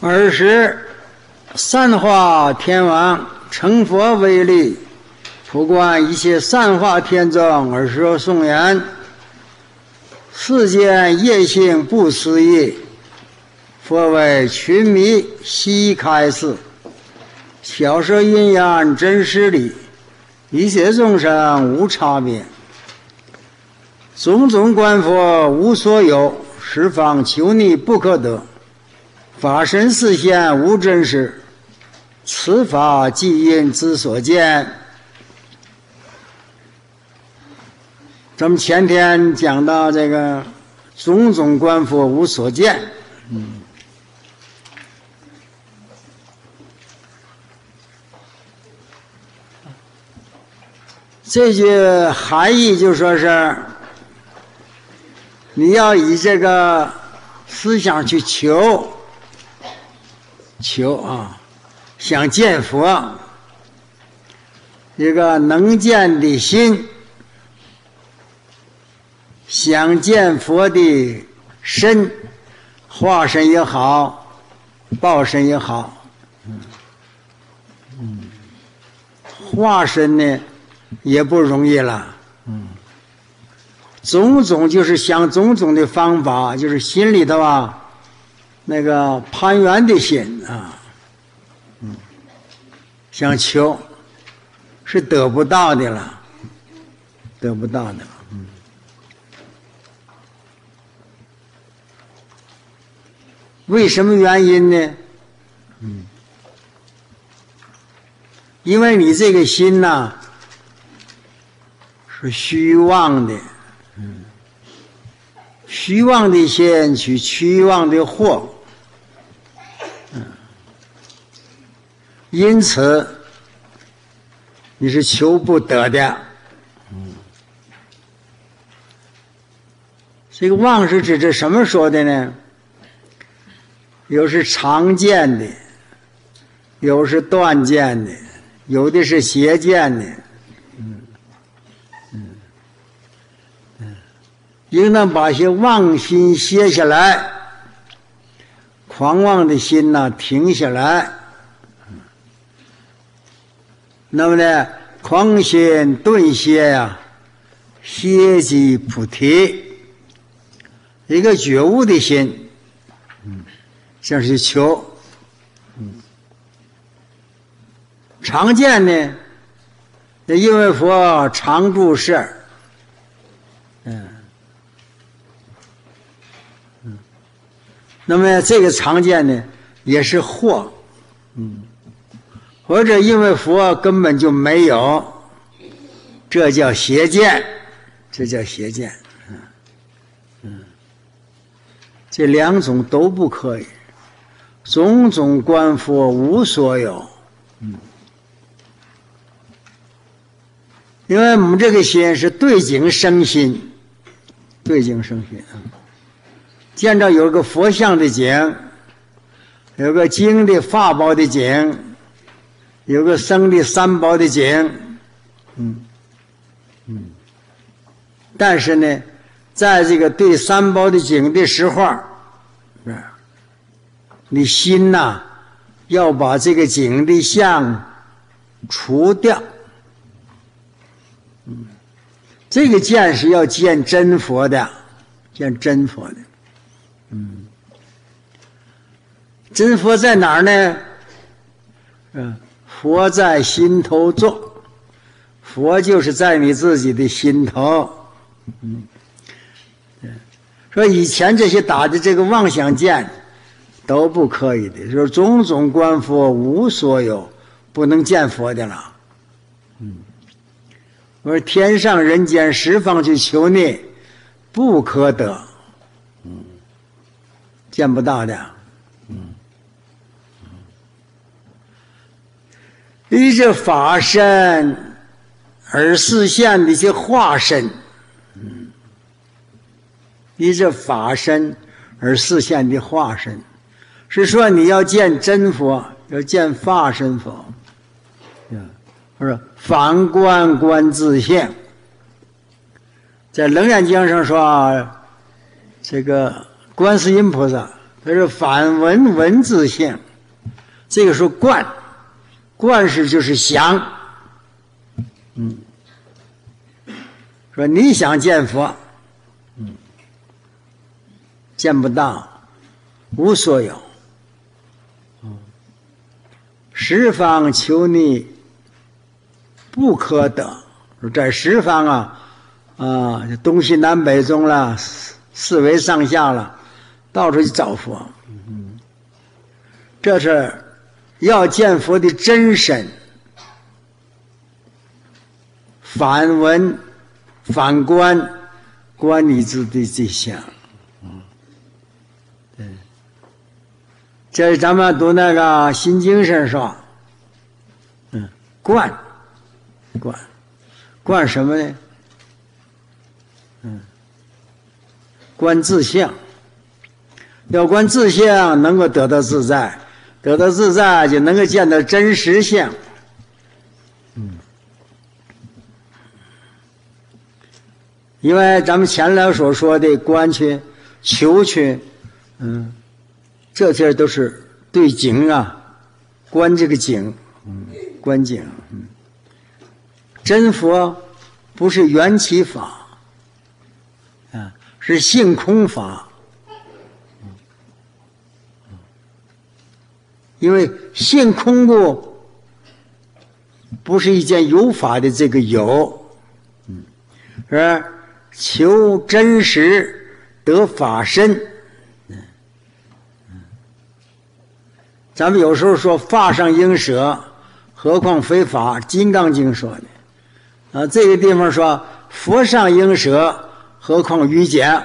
二是散化天王成佛为力，普观一切散化天众而说颂言：世间业性不思议，佛为群迷悉开示，小说阴阳真实理，一切众生无差别，种种观佛无所有，十方求逆不可得，法身示现无真实，此法即因之所见。咱们前天讲到这个种种观佛无所见，这句含义就说是你要以这个思想去求啊，想见佛，一个能见的心，想见佛的身，化身也好，报身也好，化身呢也不容易了，种种就是想种种的方法，就是心里头啊那个攀缘的心啊，想求是得不到的了，得不到的了。为什么原因呢？因为你这个心呐是虚妄的，虚妄的心去虚妄的惑，因此你是求不得的。这个妄是指着什么说的呢？有是常见的，有是断见的，有的是邪见的，应当把些妄心歇下来，狂妄的心呢停下来。那么呢，狂心顿歇呀，歇即菩提，一个觉悟的心，像是求。常见呢，因为佛常住世，那么这个常见呢也是惑，或者因为佛根本就没有，这叫邪见，这叫邪见。这两种都不可以，种种观佛无所有。因为我们这个心是对境生心，对境生心啊。见着有个佛像的景，有个经的法宝的景，有个僧的三宝的景，但是呢，在这个对三宝的景的时候，你心呐要把这个景的相除掉。这个见是要见真佛的，见真佛的。真佛在哪儿呢？佛在心头坐，佛就是在你自己的心头。说以前这些打的这个妄想剑都不可以的，就是种种观佛无所有，不能见佛的了。我说天上人间十方去求逆，不可得，见不到的。依着法身而示现的一些化身，依着法身而示现的化身，是说你要见真佛，要见法身佛。他说反观观自性，在楞严经上说，这个观世音菩萨它是反闻闻自性，这个说观，观是就是想，说你想见佛，见不到，无所有，十方求你不可得，在十方东西南北中了，四维上下了，到处去找佛。这是要见佛的真身，反闻反观，观你自己的相。对，这是咱们读那个心经上说，观什么呢？观自性，要观自性，能够得到自在，得到自在就能够见到真实性。因为咱们前来所说的观去、求去，这些都是对境观这个境，观境。真佛不是缘起法，是性空法。因为性空不是一件有法的这个有，而求真实得法身。咱们有时候说法上应舍，何况非法，金刚经说的。这个地方说佛上应舍，何况于简。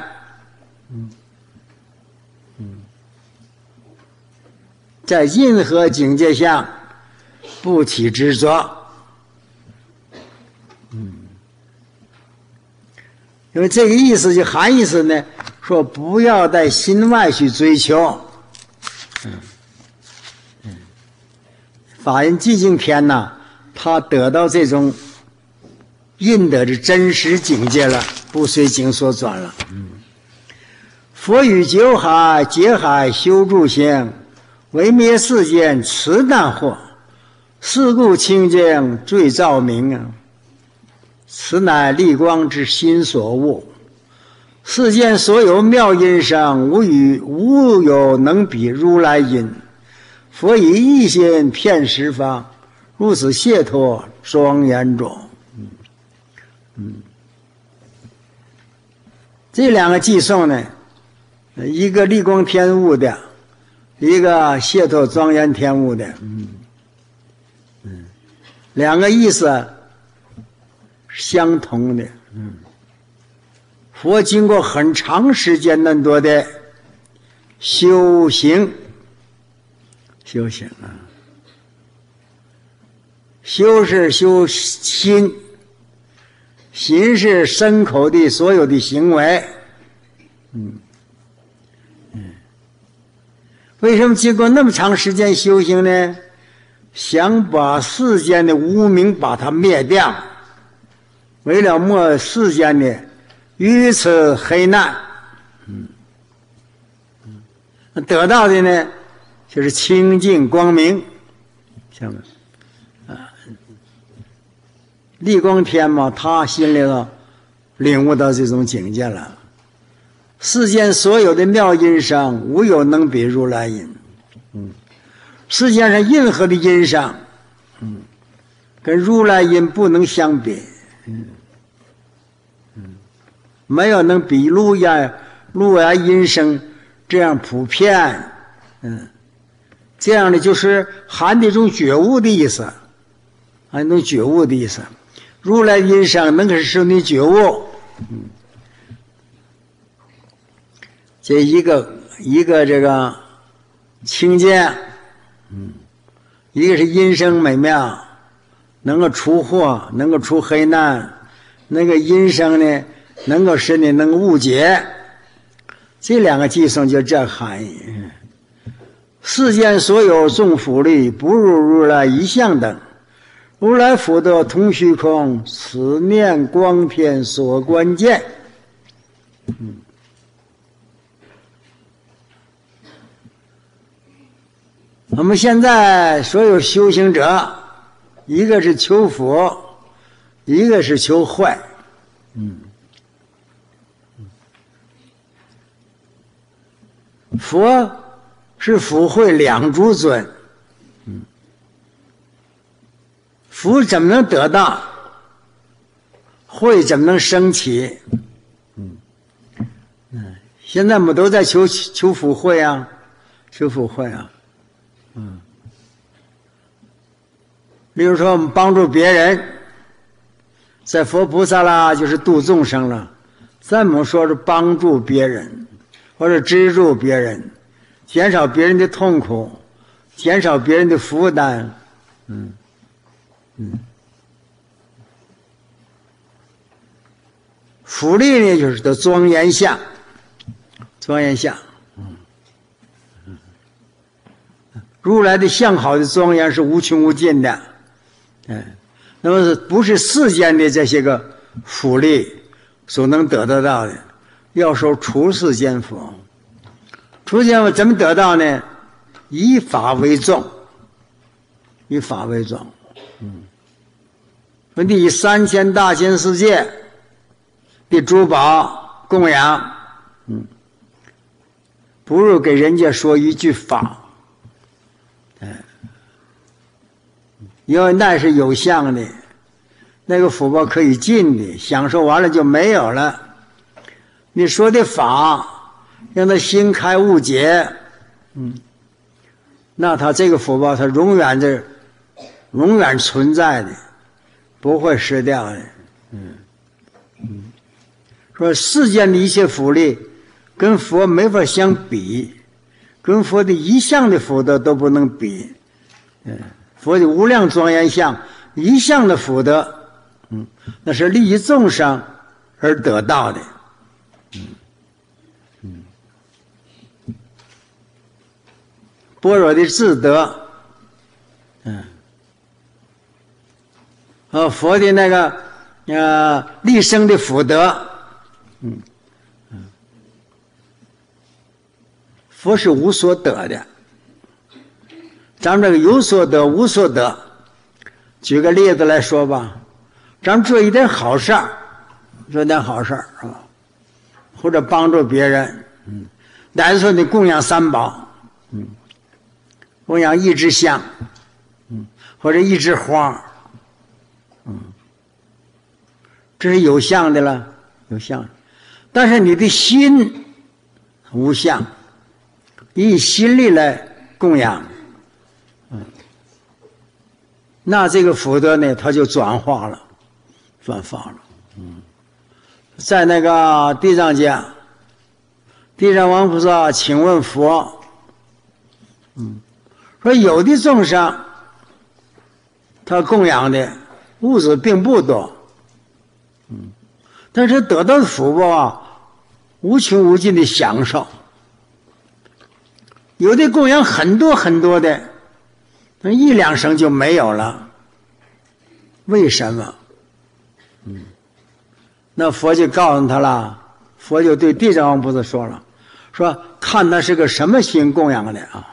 在任何境界下不起执着。因为这个意思就含义是呢，说不要在心外去追求。法人寂静天他得到这种印得的真实境界了，不随境所转了。佛语九海劫海修诸行，唯灭世间此难惑，是故清净最照明此乃力光之心所悟。世间所有妙音声，无有能比如来音。佛以一心遍十方，如此解脱庄严中。这两个寄颂呢，一个力光天悟的，一个解脱庄严天悟的，两个意思相同的。佛经过很长时间那多的修行修是修心，心是身口的所有的行为。为什么经过那么长时间修行呢？想把世间的无明把它灭掉，为了灭世间的愚痴黑暗。得到的呢就是清净光明。像力光天嘛，他心里头领悟到这种境界了。世间所有的妙音声，无有能比如来音。世界上任何的音声，跟如来音不能相比。没有能比如来音声这样普遍。这样的就是含这种觉悟的意思，含一种觉悟的意思。如来音声能够使你觉悟。这一个这个清净，一个是音声美妙，能够除惑，能够除黑暗。那个音声呢，能够使你能误解。这两个寄颂就这含义。世间所有众福利，不入如来一相等。如来福德同虚空，此念光天所观见。 我们现在所有修行者，一个是求佛，一个是求坏。佛是福慧两足尊，福怎么能得到？慧怎么能升起？现在我们都在求福慧啊，求福慧啊。比如说我们帮助别人，在佛菩萨啦，就是度众生了。咱们说是帮助别人，或者资助别人，减少别人的痛苦，减少别人的负担。福利呢，就是的庄严相，庄严相。如来的相好的庄严是无穷无尽的。那么不是世间的这些个福利所能得得到的，要说出世间福。出世间福怎么得到呢？以法为重，以法为重。说你以3000大千世界的珠宝供养，不如给人家说一句法。因为那是有相的，那个福报可以尽的，享受完了就没有了。你说的法让他心开悟解，那他这个福报他永远存在的，不会失掉的。说世间的一切福利跟佛没法相比，跟佛的一项的福德都不能比。佛的无量庄严相一项的福德，那是利益众生而得到的。般若的智德，和佛的那个立生的福德，佛是无所得的。咱们这个有所得无所得，举个例子来说吧，咱们做一点好事儿，做点好事儿啊，或者帮助别人，乃至说你供养三宝，供养一支香，或者一枝花，这是有相的了，有相的。但是你的心无相，以心力来供养。那这个福德呢，它就转化了。在那个地藏经，地藏王菩萨请问佛，说有的众生他供养的物质并不多，但是得到的福报啊，无穷无尽的享受。有的供养很多很多的，那一两声就没有了，为什么？那佛就告诉他了，佛就对地藏王菩萨说了，说看他是个什么心供养的啊。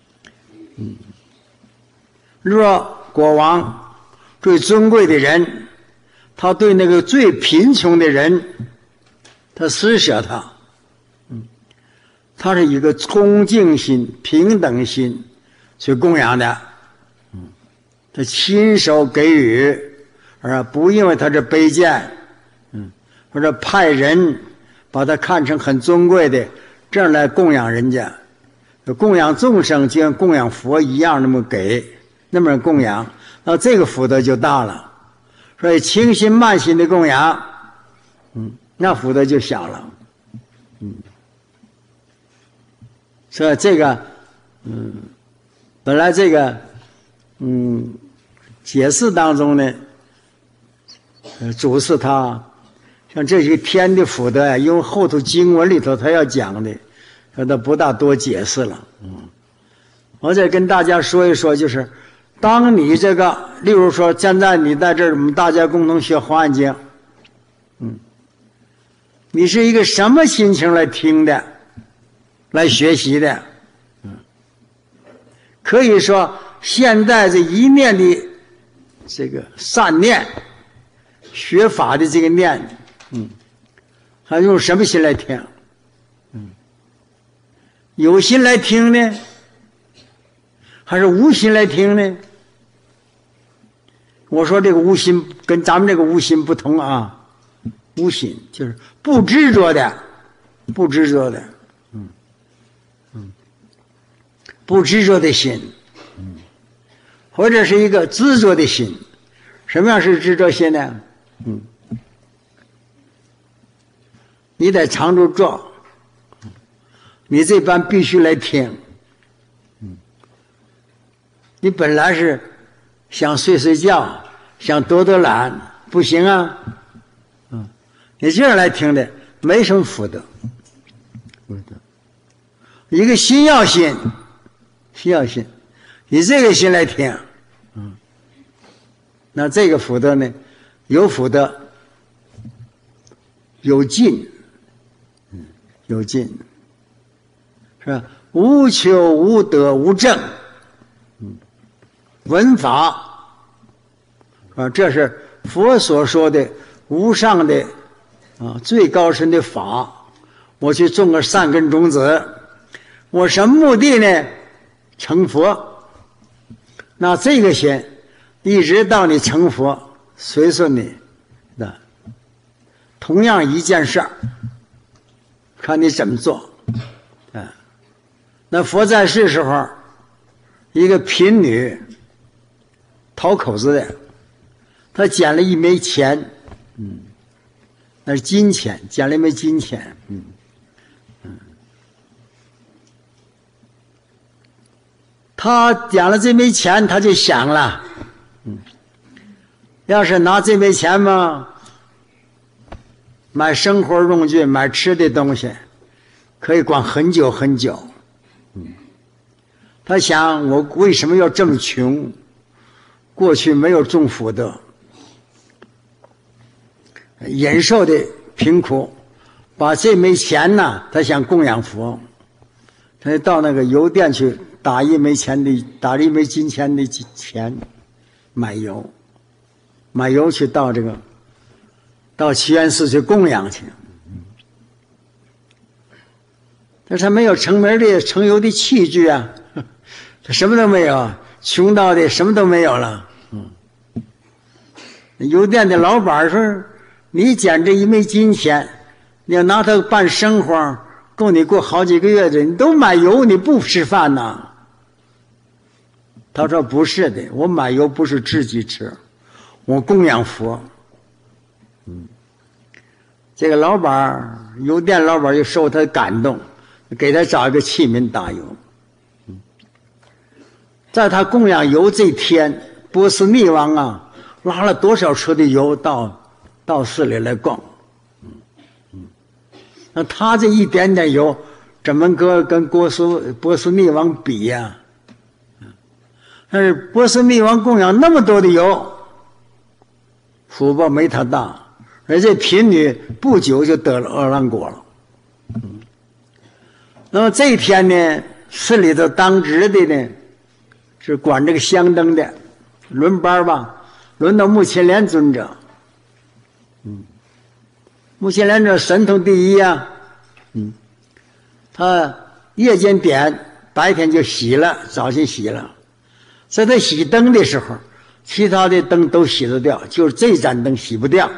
若国王最尊贵的人，他对那个最贫穷的人，他施舍他，他是一个恭敬心、平等心去供养的，他亲手给予，而不因为他是卑贱，或者派人把他看成很尊贵的，这样来供养人家，供养众生就像供养佛一样，那么给，那么供养，那这个福德就大了。所以轻心慢心的供养，那福德就小了。所以这个，本来这个，解释当中呢，主是他，像这些天的福德呀，因为后头经文里头他要讲的，他不大多解释了。我再跟大家说一说，就是当你这个，例如说现在你在这儿，我们大家共同学《华严经》，你是一个什么心情来听的，来学习的？ 可以说，现在这一念的这个善念，学法的这个念，还用什么心来听？有心来听呢，还是无心来听呢？我说这个无心跟咱们这个无心不同啊，无心就是不执着的，不执着的，不执着的心，或者是一个执着的心。什么样是执着心呢？你得常住坐，你这班必须来听。你本来是想睡睡觉，想躲躲懒，不行啊。你这样来听的，没什么福德。一个心要心，心要心，以这个心来听，那这个福德呢，有福德，有尽，有尽，是吧？无求无得无正，闻法，这是佛所说的无上的最高深的法。我去种个善根种子，我什么目的呢？成佛。那这个心一直到你成佛，随顺你的，同样一件事儿，看你怎么做。那佛在世时候，一个贫女讨口子的，她捡了一枚钱，那是金钱，捡了一枚金钱，他捡了这枚钱，他就想了，要是拿这枚钱嘛，买生活用具，买吃的东西，可以管很久很久。他想，我为什么要这么穷？过去没有种福德，忍受的贫苦，把这枚钱呢，他想供养佛，他就到那个邮店去打一枚金钱的钱，买油去到祇园寺去供养去。但是他没有成门的盛油的器具啊，他什么都没有，穷到的什么都没有了。邮店的老板说：“你捡这一枚金钱，你要拿它办生活，够你过好几个月的，你都买油，你不吃饭呐？”他说：“不是的，我买油不是自己吃，我供养佛。”这个老板，邮店老板就受他感动，给他找一个器皿打油。在他供养油这天，波斯匿王啊，拉了多少车的油到寺里来供。那他这一点点油，怎么跟波斯匿王比呀？但是波斯匿王供养那么多的油，福报没他大，而这贫女不久就得了阿兰果了。那么这一天呢，寺里头当值的呢，是管这个香灯的，轮班吧，轮到目犍连尊者。目犍连尊者神通第一啊，他夜间点，白天就熄了，早晨熄了。在他熄灯的时候，其他的灯都熄得掉，就是这盏灯熄不掉。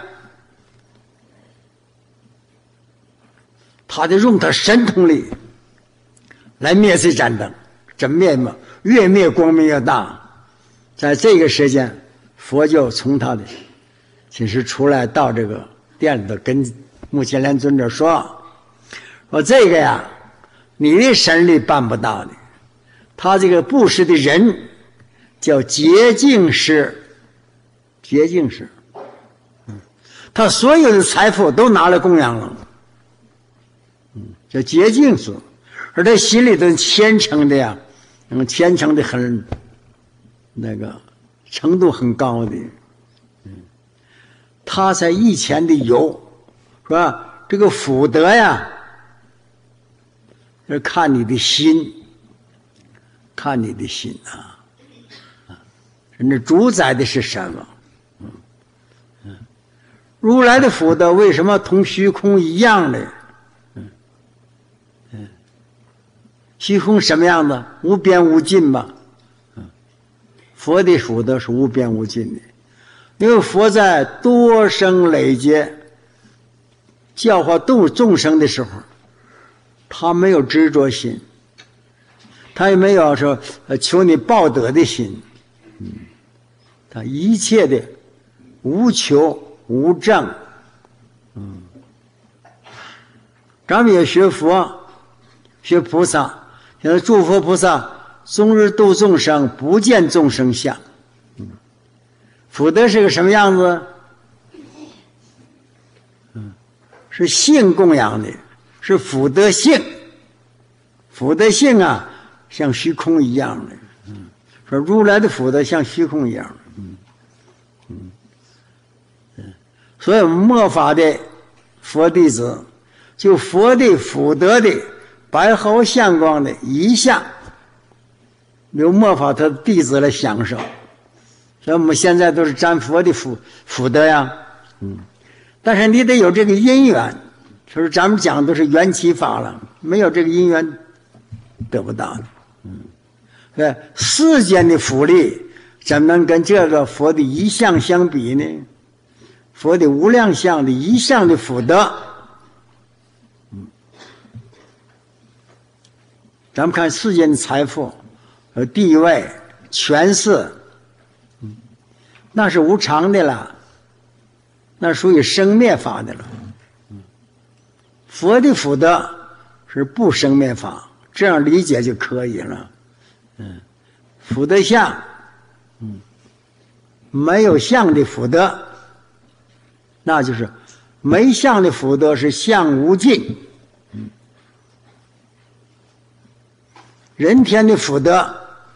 他就用他神通力来灭这盏灯，怎么灭嘛？越灭光明越大。在这个时间，佛就从他的寝室出来，到这个店里头跟目犍连尊者说这个呀，你的神力办不到的。他这个布施的人叫洁净师，洁净师，他所有的财富都拿来供养了，叫洁净师。而他心里头虔诚的呀，虔诚的很，那个程度很高的，他才以前的有，是吧？这个福德呀，是看你的心， 看你的心啊，那主宰的是什么？如来的福德为什么同虚空一样的？虚空什么样子？无边无尽吧。佛的福德是无边无尽的，因为佛在多生累劫教化度众生的时候，他没有执着心，他也没有说求你报德的心，他一切的无求无证。咱们也学佛学菩萨，现在诸佛菩萨终日度众生，不见众生相。福德是个什么样子？是性供养的，是福德性。福德性啊，像虚空一样的。说如来的福德像虚空一样的。所以我们末法的佛弟子，就佛的福德的白毫相光的一项，由末法他的弟子来享受。所以我们现在都是沾佛的福德呀。但是你得有这个因缘，就是咱们讲都是缘起法了，没有这个因缘得不到的。世间的福利怎么能跟这个佛的一项相比呢？佛的无量相的一项的福德，咱们看世间的财富、地位、权势，那是无常的了，那属于生灭法的了。佛的福德是不生灭法，这样理解就可以了。福德相，没有相的福德，那就是没相的福德是相无尽。人天的福德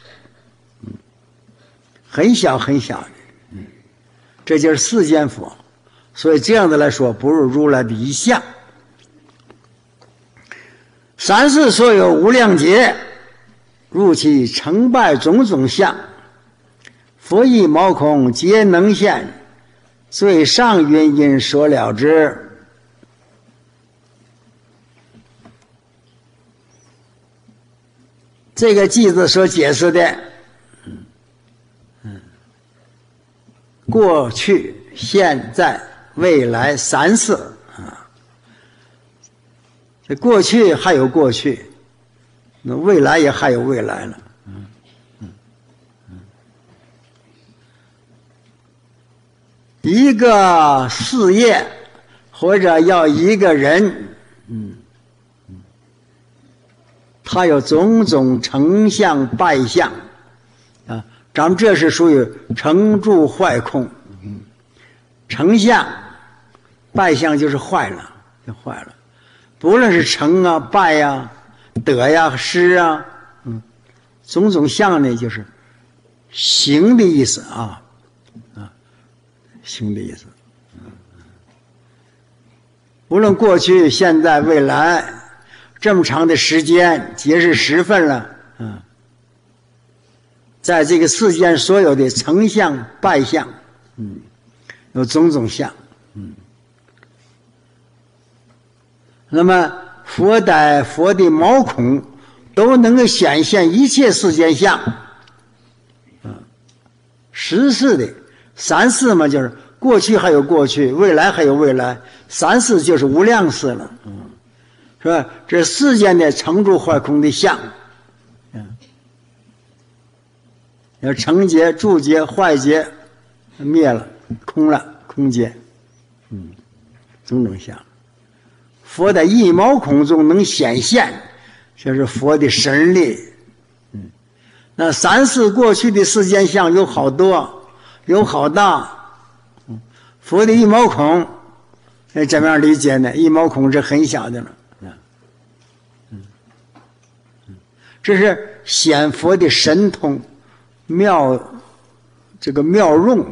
很小很小的，这就是世间佛。所以这样的来说，不如如来的一相。三世所有无量劫，入其成败种种相，佛意毛孔皆能现，最上云因说了之。这个句子所解释的，过去、现在、未来三世啊。这过去还有过去，那未来也还有未来了。一个事业或者要一个人，他有种种成相败相啊，咱们这是属于成住坏空。成相败相就是坏了，就坏了。不论是成啊、败啊、得呀、失啊，种种相呢，就是行的意思啊，行的意思。无论过去、现在、未来，这么长的时间，节日时分了，在这个世间所有的成相、败相，有种种相，那么佛的毛孔都能够显现一切世间相，十世的三世嘛，就是过去还有过去，未来还有未来，三世就是无量世了，是吧？这世间的成住坏空的相，要成劫、住劫、坏劫灭了，空了，空劫，种种相。佛在一毛孔中能显现，这是佛的神力。那三世过去的世间相有好多，有好大。佛的一毛孔，怎么样理解呢？一毛孔是很小的了。这是显佛的神通妙，这个妙用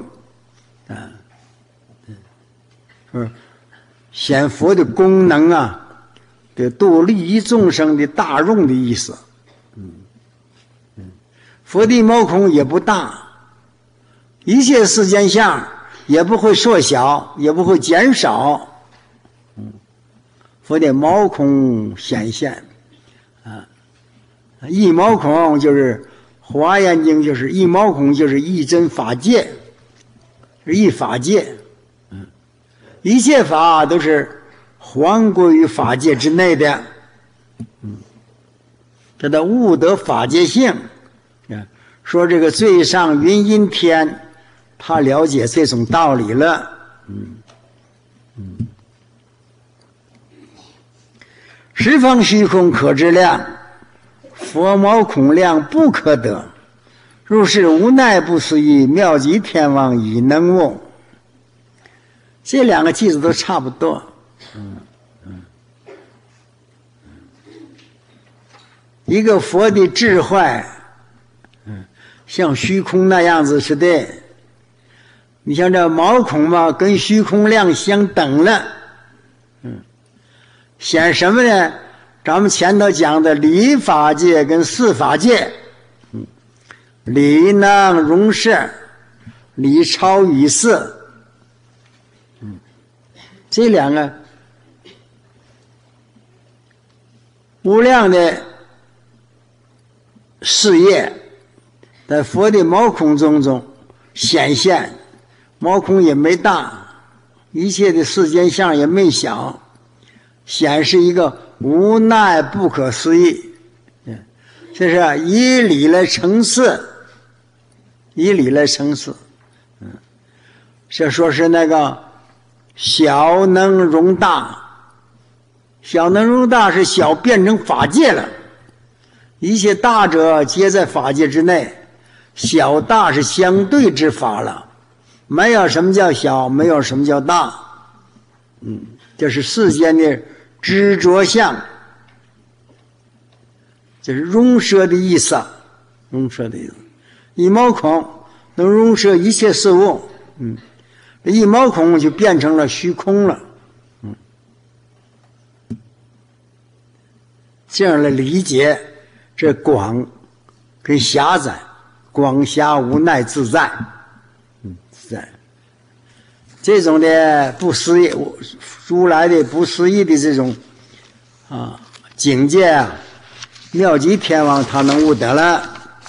是显佛的功能啊，对度利益众生的大用的意思。 佛的毛孔也不大，一切世间相也不会缩小，也不会减少。佛的毛孔显现啊，一毛孔就是华严经，就是一毛孔就是一真法界，是一法界。一切法都是还归于法界之内的，这叫悟得法界性。说这个最上云阴天，他了解这种道理了。十方虚空可知量，佛毛孔量不可得。如是无奈不思议，妙极天王已能悟。这两个句子都差不多。一个佛的智慧，像虚空那样子似的。你像这毛孔嘛，跟虚空量相等了。显什么呢？咱们前头讲的理法界跟事法界。理能容摄，理超于事。这两个无量的事业在佛的毛孔中显现，毛孔也没大，一切的世间相也没小，显示一个无奈不可思议。这是以理来成事，以理来成事。这说是那个小能容大，小能容大是小变成法界了，一切大者皆在法界之内，小大是相对之法了，没有什么叫小，没有什么叫大。这是世间的执着相，这是容摄的意思，容摄的意思。一毛孔能容摄一切事物，一毛孔就变成了虚空了。这样来理解这广跟狭窄，广狭无奈自在，自在。这种的不思议，如来的不思议的这种境界啊，妙极天王他能悟得了。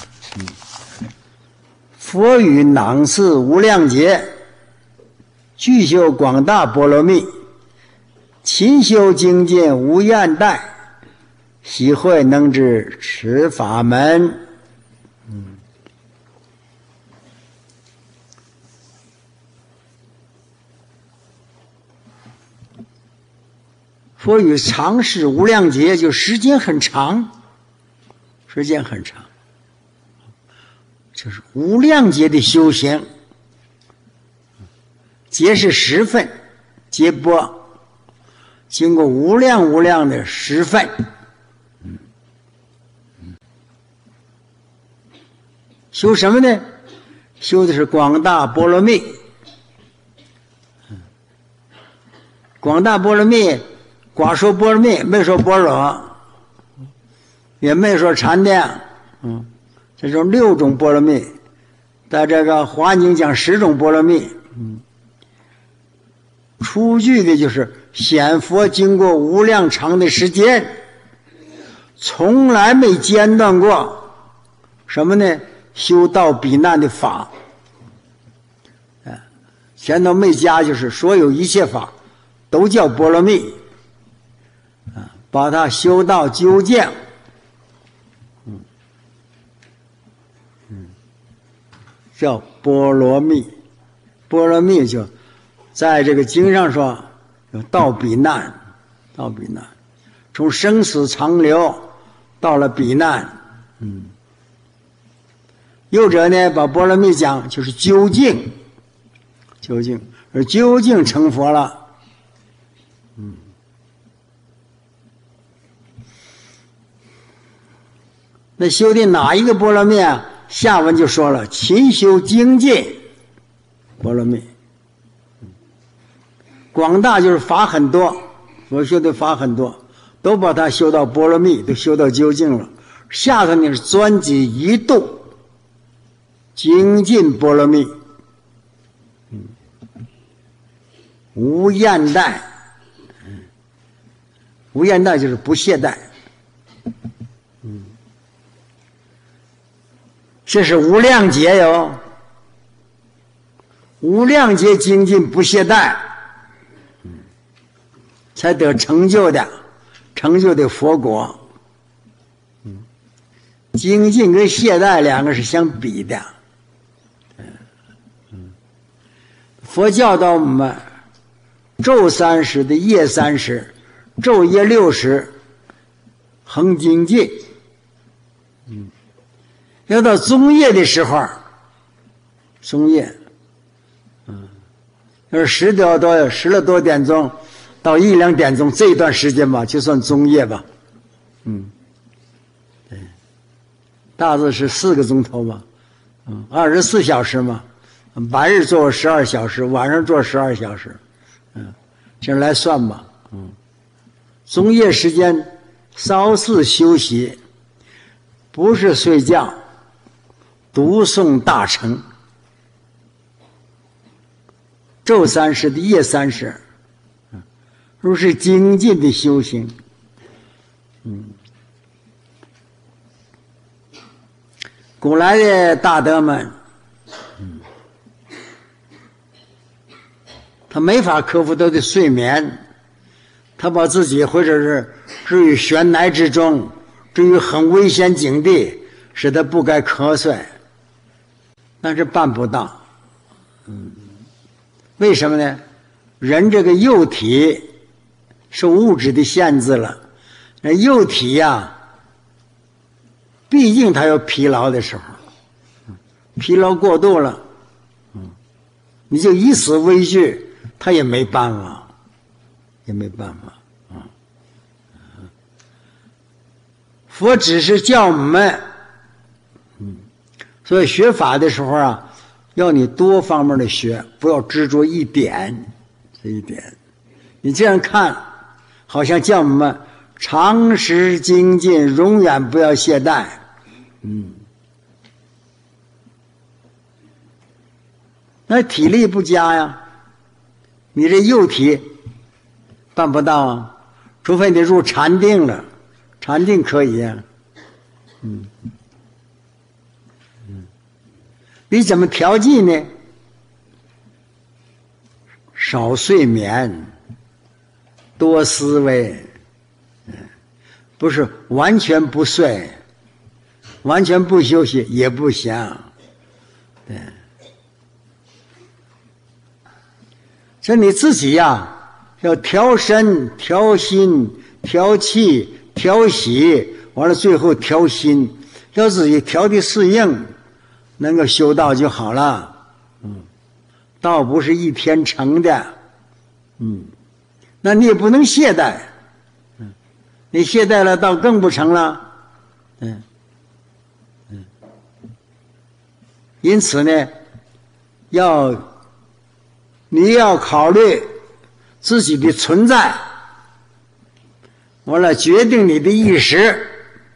佛语囊是无量劫，具修广大波罗蜜，勤修精进无厌怠，喜会能知持法门。佛语长是无量劫，就时间很长，时间很长，就是无量劫的修行。劫是时分，劫波，经过无量的时分，修什么呢？修的是广大波罗蜜。广大波罗蜜，光说波罗蜜，没说般若，也没说禅定。这种6种波罗蜜，在这个华经讲10种波罗蜜。出句的就是显佛经过无量长的时间，从来没间断过什么呢？修道避难的法。前头没加，就是所有一切法都叫波罗蜜，把它修到究竟。叫波罗蜜。波罗蜜就在这个经上说有到彼难，到彼难，从生死长流到了彼难。又者呢，把波罗蜜讲就是究竟，究竟，而究竟成佛了。那修的哪一个波罗蜜啊？下文就说了，勤修精进波罗蜜。广大就是法很多，佛修的法很多，都把它修到波罗蜜，都修到究竟了。下头呢是专辑一度， 精进波罗蜜，无厌怠，无厌怠就是不懈怠，这是无量劫哟，无量劫精进不懈怠，才得成就的佛果。精进跟懈怠两个是相比的。佛教导我们昼30的夜30，昼夜60，恒精进。要到中夜的时候，中夜，就是10了多点钟到1、2点钟这一段时间吧，就算中夜吧。对，大致是4个钟头吧，24小时嘛，白日做12小时，晚上做12小时，这样来算吧。中夜时间稍事休息，不是睡觉，读诵大乘。昼30的夜30，如是精进的修行。古来的大德们，他没法克服他的睡眠，他把自己或者是置于悬崖之中，置于很危险境地，使他不该瞌睡，但是办不到。为什么呢？人这个幼体受物质的限制了，那幼体呀，毕竟他有疲劳的时候，疲劳过度了，你就以死为惧，他也没办法，佛只是叫我们，所以学法的时候啊，要你多方面的学，不要执着一点，这一点。你这样看，好像叫我们长时精进，永远不要懈怠。那体力不佳呀，你这幼体办不到啊，除非你入禅定了，禅定可以啊。你怎么调剂呢？少睡眠，多思维，不是完全不睡，完全不休息也不行。对，这你自己呀，要调身、调心、调气、调息，完了最后调心，要自己调的适应。能够修道就好了，道不是一天成的，那你也不能懈怠，你懈怠了，道更不成了，因此呢，你要考虑自己的存在，完了决定你的意识。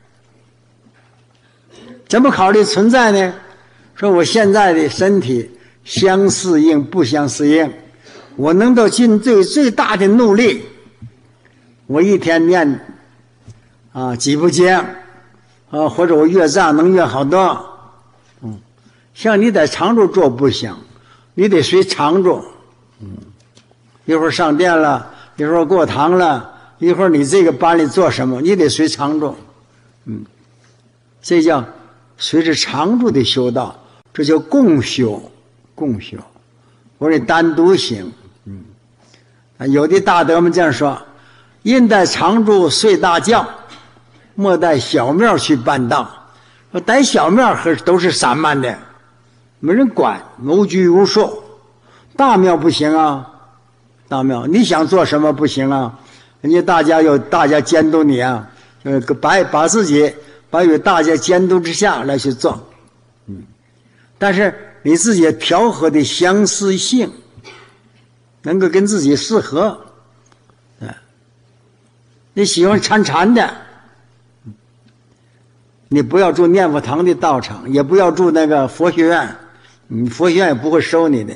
怎么考虑存在呢？说我现在的身体相适应不相适应，我能够尽最大的努力，我一天念几部经或者我阅藏能阅好多，像你在常住做不行，你得随常住，一会儿上殿了，一会儿过堂了，一会儿你这个班里做什么，你得随常住，这叫随着常住的修道。这叫共修，我说单独行。有的大德们这样说：因待常住睡大觉，莫待小庙去办道。说待小庙都是散漫的，没人管，无拘无束。大庙不行啊，大庙你想做什么不行啊？人家大家监督你啊，就是把自己摆于大家监督之下来去做。但是你自己调和的相似性，能够跟自己适合。你喜欢禅的， 你不要住念佛堂的道场，也不要住那个佛学院，佛学院也不会收你的。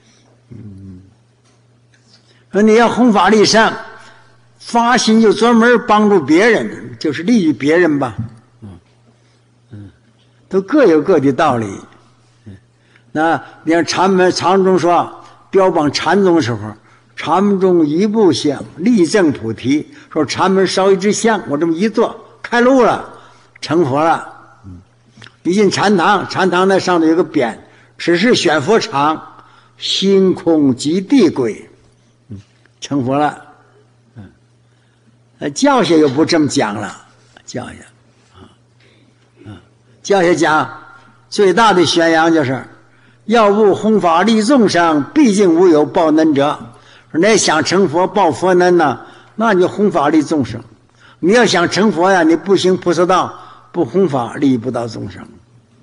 说你要弘法利生，发心就专门帮助别人，就是利于别人吧。都各有各的道理。那你看禅宗说标榜禅宗的时候，禅宗一步香，立正菩提，说禅门烧一支香，我这么一坐，开路了，成佛了。一进禅堂，禅堂那上头有个匾，此是选佛场，心空即地归，成佛了。教下又不这么讲了，教下讲最大的宣扬就是，要不弘法利众生，毕竟无有报恩者。你想成佛报佛恩呢，那你就弘法利众生。你要想成佛呀，你不行菩萨道，不弘法利不到众生。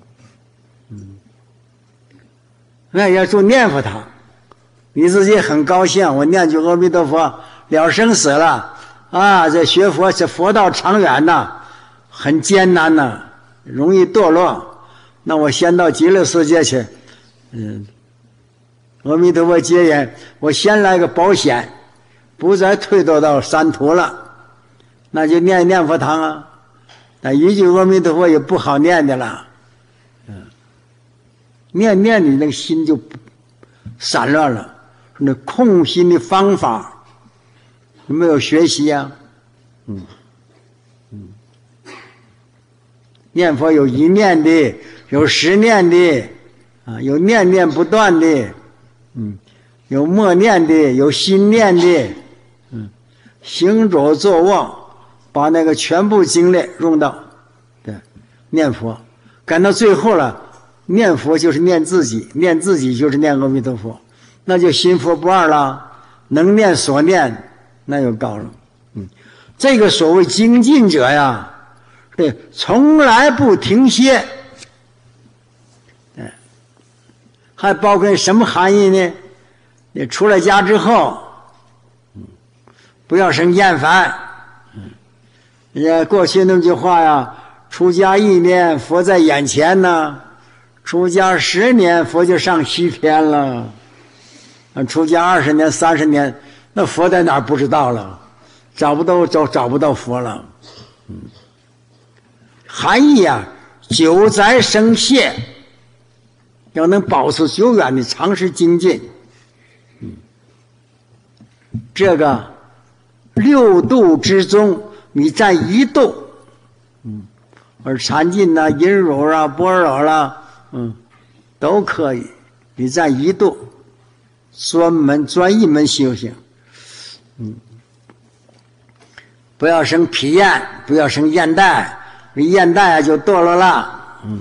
那要住念佛堂，你自己很高兴，我念句阿弥陀佛了生死了啊！这学佛这佛道长远呐，很艰难呐，容易堕落。那我先到极乐世界去，阿弥陀佛接引，我先来个保险，不再退堕到三途了，那就念佛堂啊。那一句阿弥陀佛也不好念的了，念你那个心就散乱了。那控心的方法有没有学习啊？念佛有一念的，有十念的，有念念不断的，有默念的，有心念的，行走坐卧，把那个全部精力用到对念佛，赶到最后了，念佛就是念自己，念自己就是念阿弥陀佛，那就心佛不二了，能念所念，那就高了。这个所谓精进者呀，对，从来不停歇。还包括什么含义呢？你出了家之后，不要生厌烦。过去那句话呀，出家1年，佛在眼前呢；出家10年，佛就上西天了；出家20年、30年，那佛在哪儿不知道了，找不到佛了。含义啊，久宅生懈。要能保持久远的长时精进，这个6度之中，你占1度，而禅定呐、阴柔啊、般若啦，都可以，你占1度，专一门修行，不要生疲厌，不要生厌怠，厌怠就堕落了，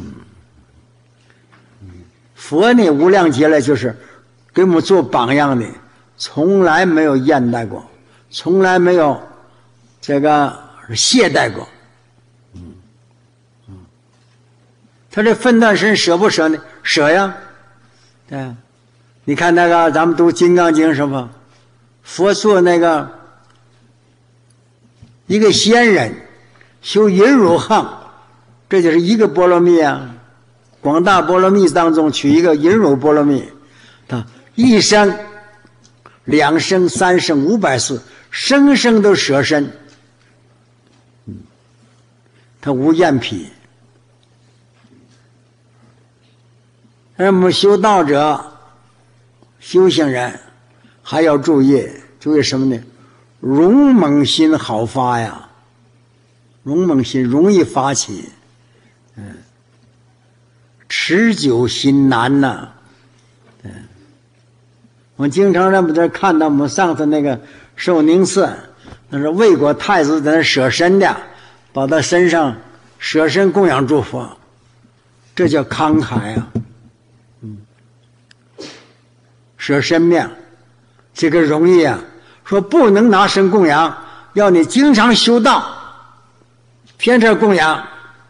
佛呢，无量劫来就是给我们做榜样的，从来没有厌怠过，从来没有这个懈怠过。他这分段身舍不舍呢？舍呀，对。你看那个咱们读《金刚经》是吧？佛做那个一个仙人修忍辱行，这就是一个波罗蜜啊。广大波罗蜜当中取一个忍辱波罗蜜，他1生、2生、3生、500世，生生都舍身，他无厌疲。而我们修道者、修行人还要注意什么呢？勇猛心好发呀，勇猛心容易发起，持久心难呐。我经常在我们这看到我们上次那个寿宁寺，那是魏国太子在那舍身的，把他身上舍身供养诸佛，这叫慷慨啊。舍身命，这个容易啊。说不能拿身供养，要你经常修道，天天供养。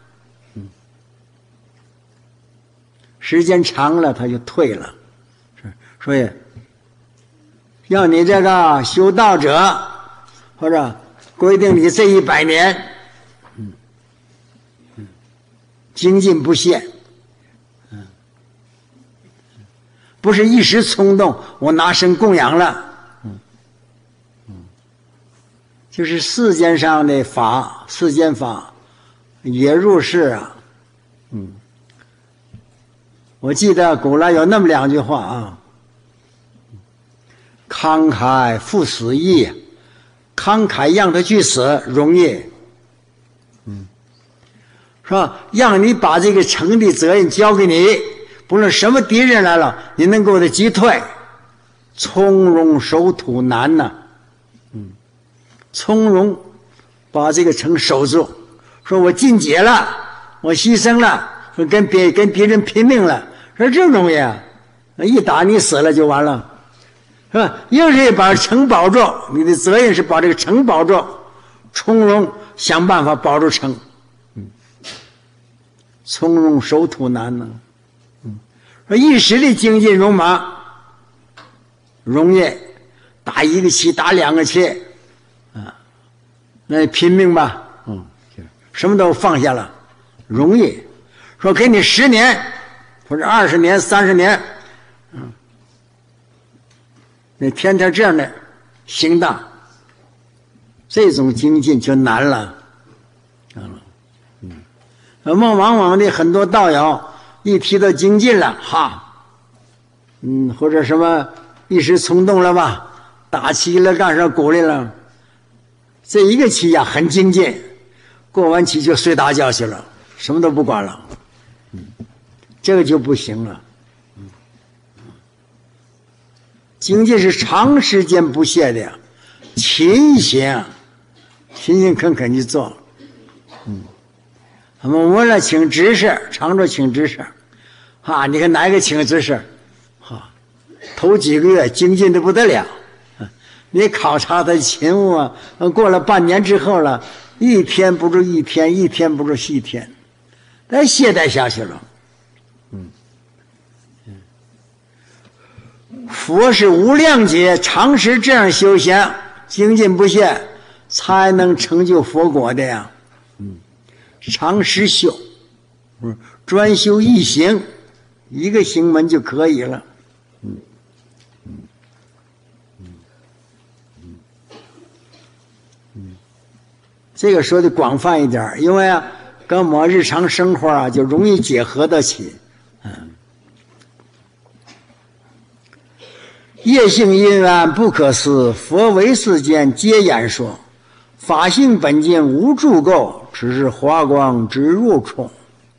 时间长了他就退了，所以要你这个修道者，或者规定你这100年， 精进不懈，不是一时冲动，我拿身供养了，就是世间上的法，世间法也入世啊，我记得古来有那么2句话啊：慷慨赴死易，慷慨让他去死容易，是吧？让你把这个城的责任交给你，不论什么敌人来了，你能给我的击退，从容守土难呐。从容把这个城守住，说我尽解了，我牺牲了，说跟敌人拼命了，说这容易啊，一打你死了就完了，是吧？硬是把城保住，你的责任是把这个城保住，从容想办法保住城。从容守土难呢。说一时的精进戎马容易，打1个旗，打2个旗，那拼命吧，什么都放下了，容易。说给你10年或者20年、30年，那天天这样的行当，这种精进就难了。往往的很多道友一提到精进了，或者什么一时冲动了吧，打旗了干啥鼓励了，这一个期呀很精进，过完期就睡大觉去了，什么都不管了，这个就不行了。精进是长时间不懈的，勤勤恳恳去做。我们为了请执事，常着请执事，你看哪一个请执事，头几个月精进的不得了。你考察他的勤务啊，过了半年之后了，一天不如一天，一天不如一天，再懈怠下去了。佛是无量劫长时这样修行，精进不懈，才能成就佛果的呀。长时修，专修一行，一个行门就可以了。这个说的广泛一点，因为跟我们日常生活就容易结合得起。业性因缘不可思，佛为世间皆言说。法性本净无住垢，只是华光之入处。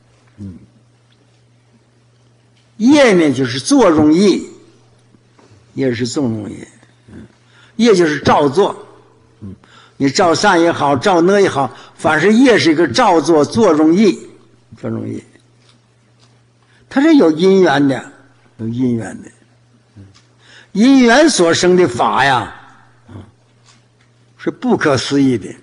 业呢就是做容易，业是做容易，业就是照做。你照善也好，照恶也好，凡是业是一个照做，做容易，做容易。它是有因缘的，有因缘的。因缘所生的法呀，是不可思议的。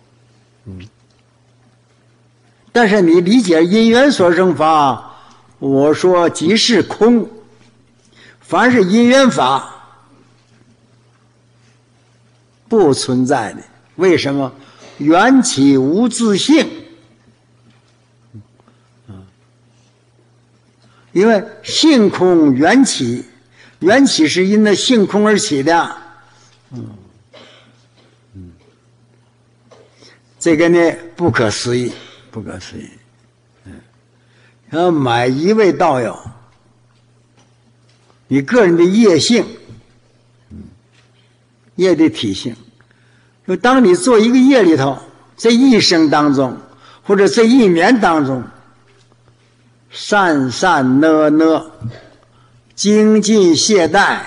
但是你理解因缘所生法，我说即是空。凡是因缘法不存在的，为什么？缘起无自性。因为性空缘起，缘起是因那性空而起的。这个呢不可思议，不可思议。要每一位道友，你个人的业性，业的体性，就当你做一个业里头，这一生当中或者这一年当中，善善恶，精进懈怠，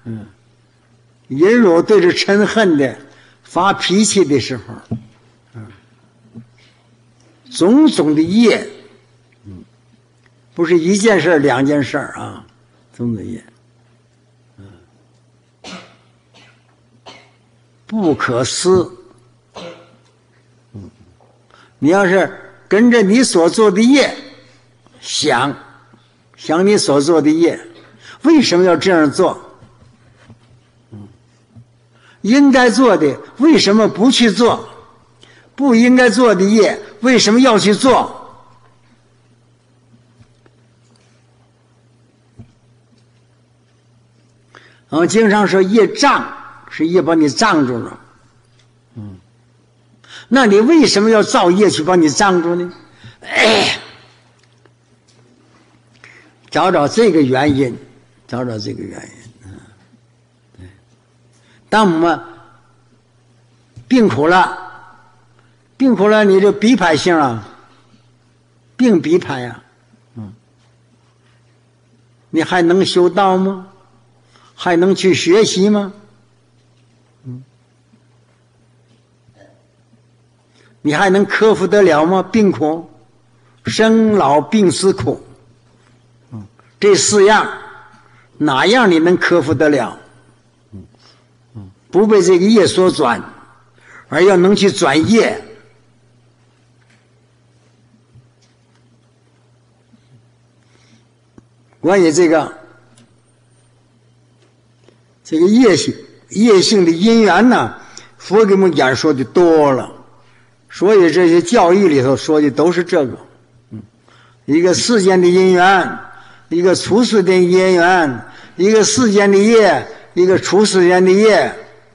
忍辱对着嗔恨的发脾气的时候，种种的业，不是一件事两件事啊，种种的业，不可思。你要是跟着你所做的业想你所做的业，为什么要这样做？应该做的为什么不去做？不应该做的业为什么要去做？ 我们经常说业障，是业把你障住了。那你为什么要造业去把你障住呢？找找这个原因，找找这个原因。对，当我们病苦了，你这逼迫性啊，病逼迫呀，你还能修道吗？还能去学习吗？你还能克服得了吗？病苦，生老病死苦，这4样，哪样你能克服得了？不被这个业所转，而要能去转业。关于这个业性的因缘呢，佛给我们演说的多了。所以这些教义里头说的都是这个，一个世间的因缘，一个出世间的因缘，一个世间的业，一个出世间的业，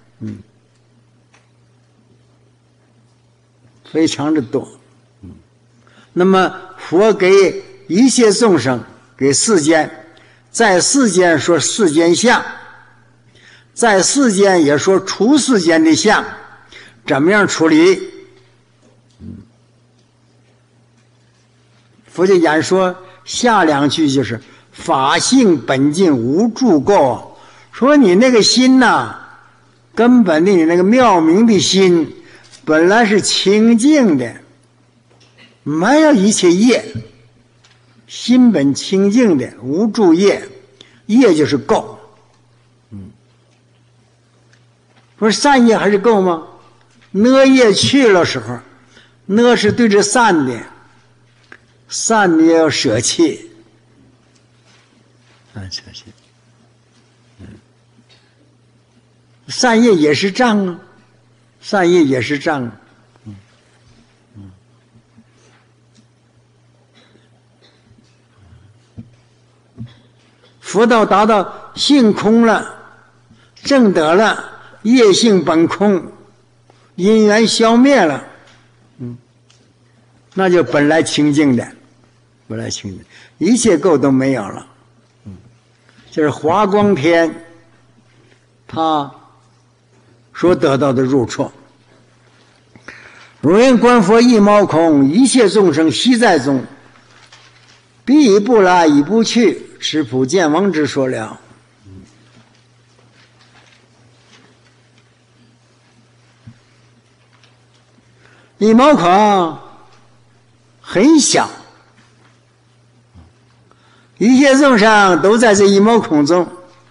非常的多。那么佛给一切众生，给世间，在世间说世间相，在世间也说出世间的相，怎么样处理？佛就演说下2句，就是法性本净无住垢，说你那个心呐，根本的你那个妙明的心本来是清净的，没有一切业，心本清净的，无住业，业就是垢。说善业还是垢吗？呢业去了时候，呢是对着善的，善的要舍弃，舍弃。善业也是障啊，善业也是障啊。佛道达到性空了，证得了业性本空，因缘消灭了，那就本来清净的，本来清净，一切垢都没有了。这是华光天他所得到的入处。如因观佛一毛空，一切众生悉在中，彼以不来，已不去，持普见王之说了。一毛孔很小，一切众生都在这一毛孔中。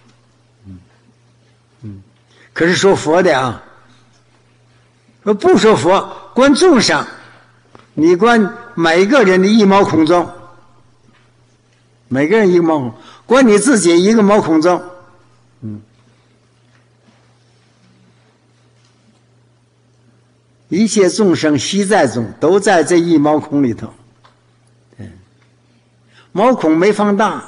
可是说佛的啊，说不说佛，观众生，你观每个人的一毛孔中，每个人一个毛孔，观你自己一个毛孔中，一切众生悉在中，都在这一毛孔里头。毛孔没放大，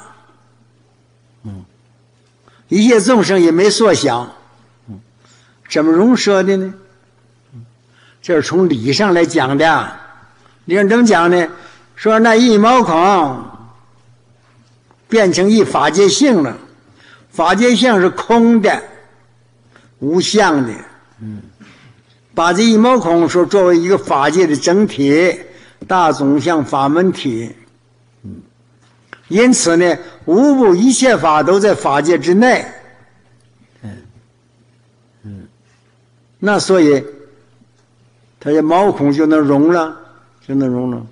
一切众生也没缩小，怎么容摄的呢？这是从理上来讲的。你看怎么讲呢？说那一毛孔变成一法界性了，法界性是空的，无相的。把这一毛孔说作为一个法界的整体，大总相法门体。因此呢，无不一切法都在法界之内。那所以它这毛孔就能容了，就能容了。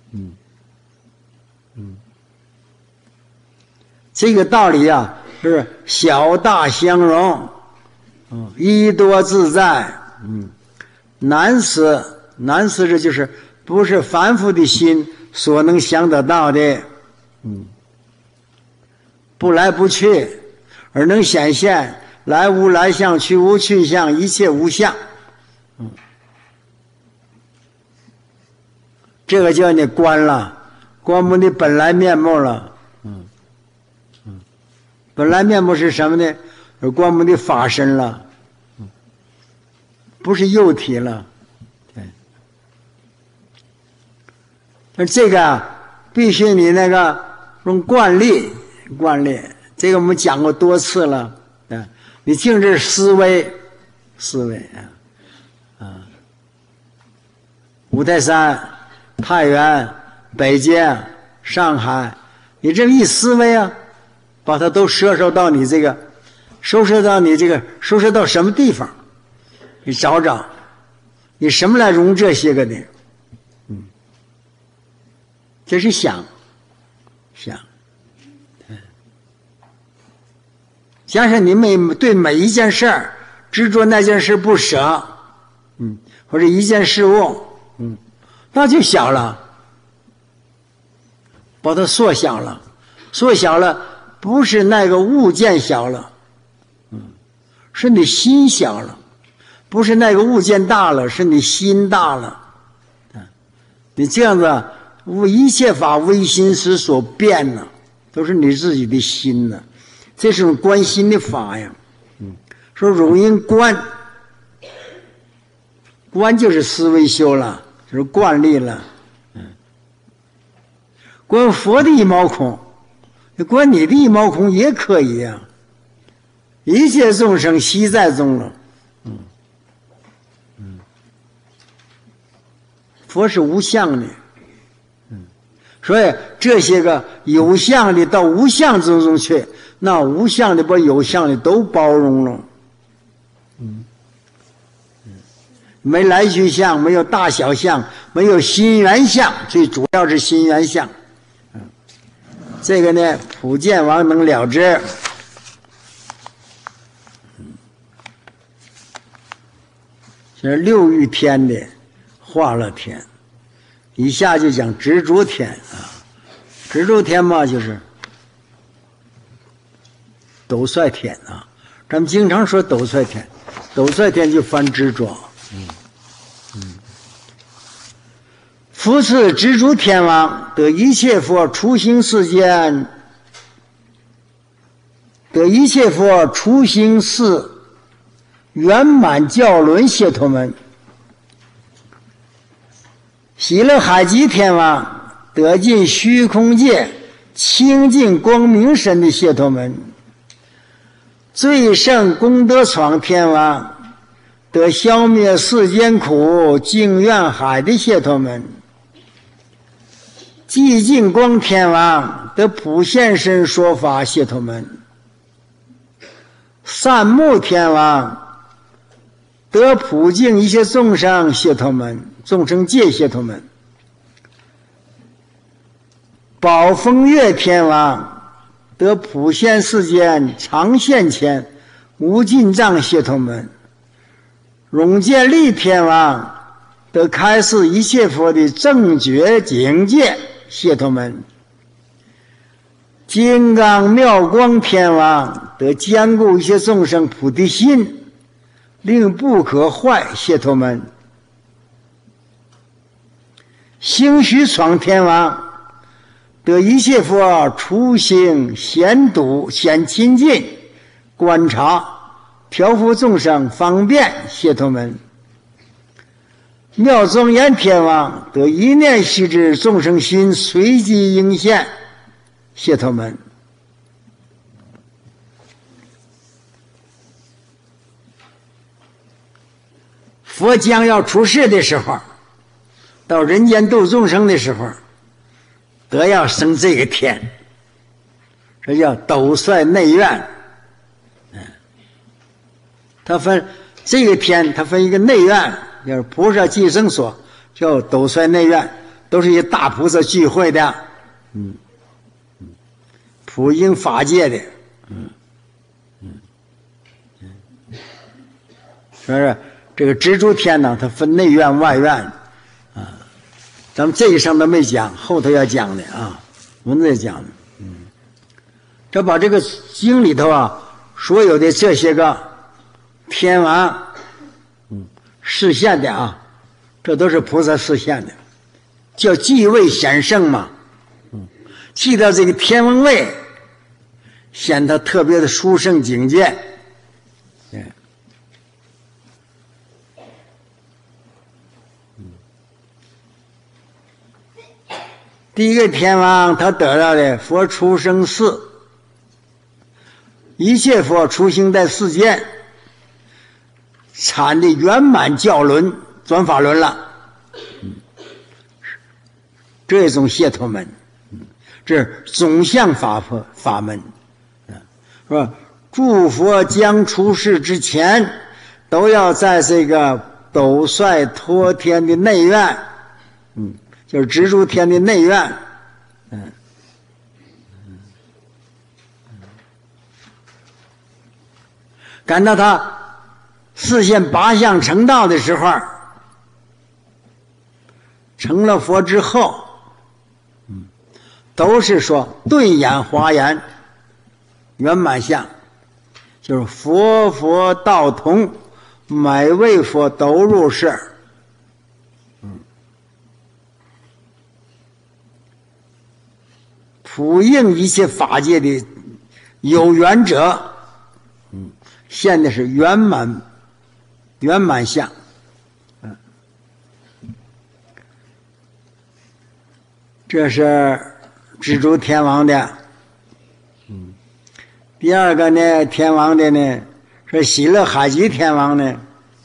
这个道理啊，是小大相容，一多自在。难思这就是不是凡夫的心所能想得到的。不来不去，而能显现来无来相，去无去相，一切无相。这个叫你观了，观不你本来面目了。本来面目是什么呢？ 光明的法身了，不是幼体了。对，但这个必须你那个用惯例，这个我们讲过多次了。你净是思维五台山、太原、北京、上海，你这一思维啊，把它都收拾到你这个什么地方？你找找，你什么来容这些个呢？这是想，假设你对每一件事儿执着那件事不舍，或者一件事物，那就小了，把它缩小了，不是那个物件小了，是你心小了，不是那个物件大了，是你心大了。你这样子，一切法唯心识所变呢，都是你自己的心呢。这是种观心的法呀。说容因观就是思维修了，就是惯例了。观佛的一毛孔，观你的一毛孔也可以啊。一切众生悉在中了。佛是无相的。所以这些个有相的到无相之中去，那无相的把有相的都包容了。没来去相，没有大小相，没有心缘相，最主要是心缘相。这个呢，普见王能了之。这六欲天的化乐天，以下就讲执着天啊。执着天嘛，就是斗率天啊。咱们经常说斗率天，斗率天就犯执着。复次执着天王，得一切佛出行世间，得一切佛出行世圆满教轮解脱门。喜乐海极天王，得尽虚空界清净光明身的解脱门。最胜功德闯天王，得消灭世间苦净愿海的解脱门。寂静光天王，得普现身说法解脱门。善目天王，得普净一切众生解脱门，众生界解脱门。宝风月天王，得普现世间常现前无尽藏解脱门。永见力天王，得开示一切佛的正觉境界解脱门。金刚妙光天王，得坚固一切众生菩提心，令不可坏解脱门。兴许闯天王，得一切佛出行显睹显亲近观察调伏众生方便解脱门。妙庄严天王，得一念悉知众生心随机应现解脱门。佛将要出世的时候，到人间度众生的时候，得要生这个天，这叫斗率内院。他分这个天，他分一个内院，就是菩萨寄生所，叫斗率内院，都是一些大菩萨聚会的，普应法界的，是不是？这个蜘蛛天呢，它分内院外院啊，咱们这一上都没讲，后头要讲的啊，文字讲的，这把这个经里头啊，所有的这些个天王，示现的啊，这都是菩萨示现的，叫继位显圣嘛，继到这个天王位，显他特别的殊胜境界， 第一个天王他得到的佛出生四，一切佛出行在世间，产的圆满教轮转法轮了，这种解脱门，这是总相法门，是吧？诸佛将出世之前，都要在这个斗率托天的内院，就是蜘蛛天的内院，赶到他示现八相成道的时候，成了佛之后，都是说顿眼华严圆满相，就是佛道同，每位佛都入世。普应一切法界的有缘者，现在是圆满相。这是蜘蛛天王的。第二个呢，天王的呢是喜乐海极天王呢，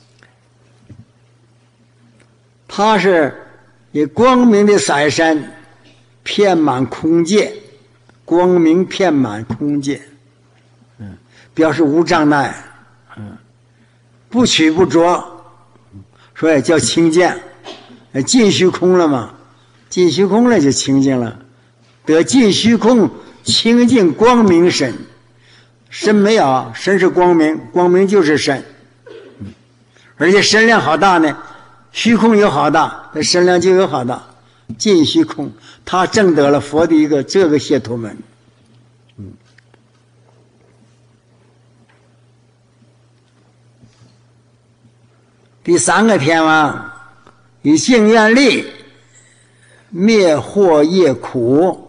他是以光明的色身遍满空界，光明遍满空界，表示无障碍，不取不着，所以叫清净，尽虚空了嘛，尽虚空了就清净了，得尽虚空清净光明身。身没有，身是光明，光明就是身，而且身量好大呢，虚空有好大，那身量就有好大，尽虚空，他证得了佛的一个这个解脱门。第三个天王以净愿力灭惑业苦，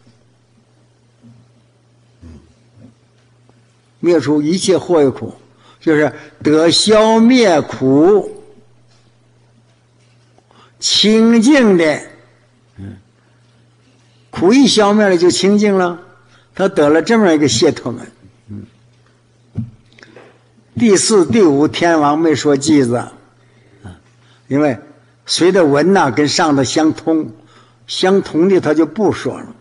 灭除一切惑业苦，就是得消灭苦清净的，苦一消灭了就清净了，他得了这么一个解脱门。第四第五天王没说句子，因为随着文呐跟上的相同的他就不说了。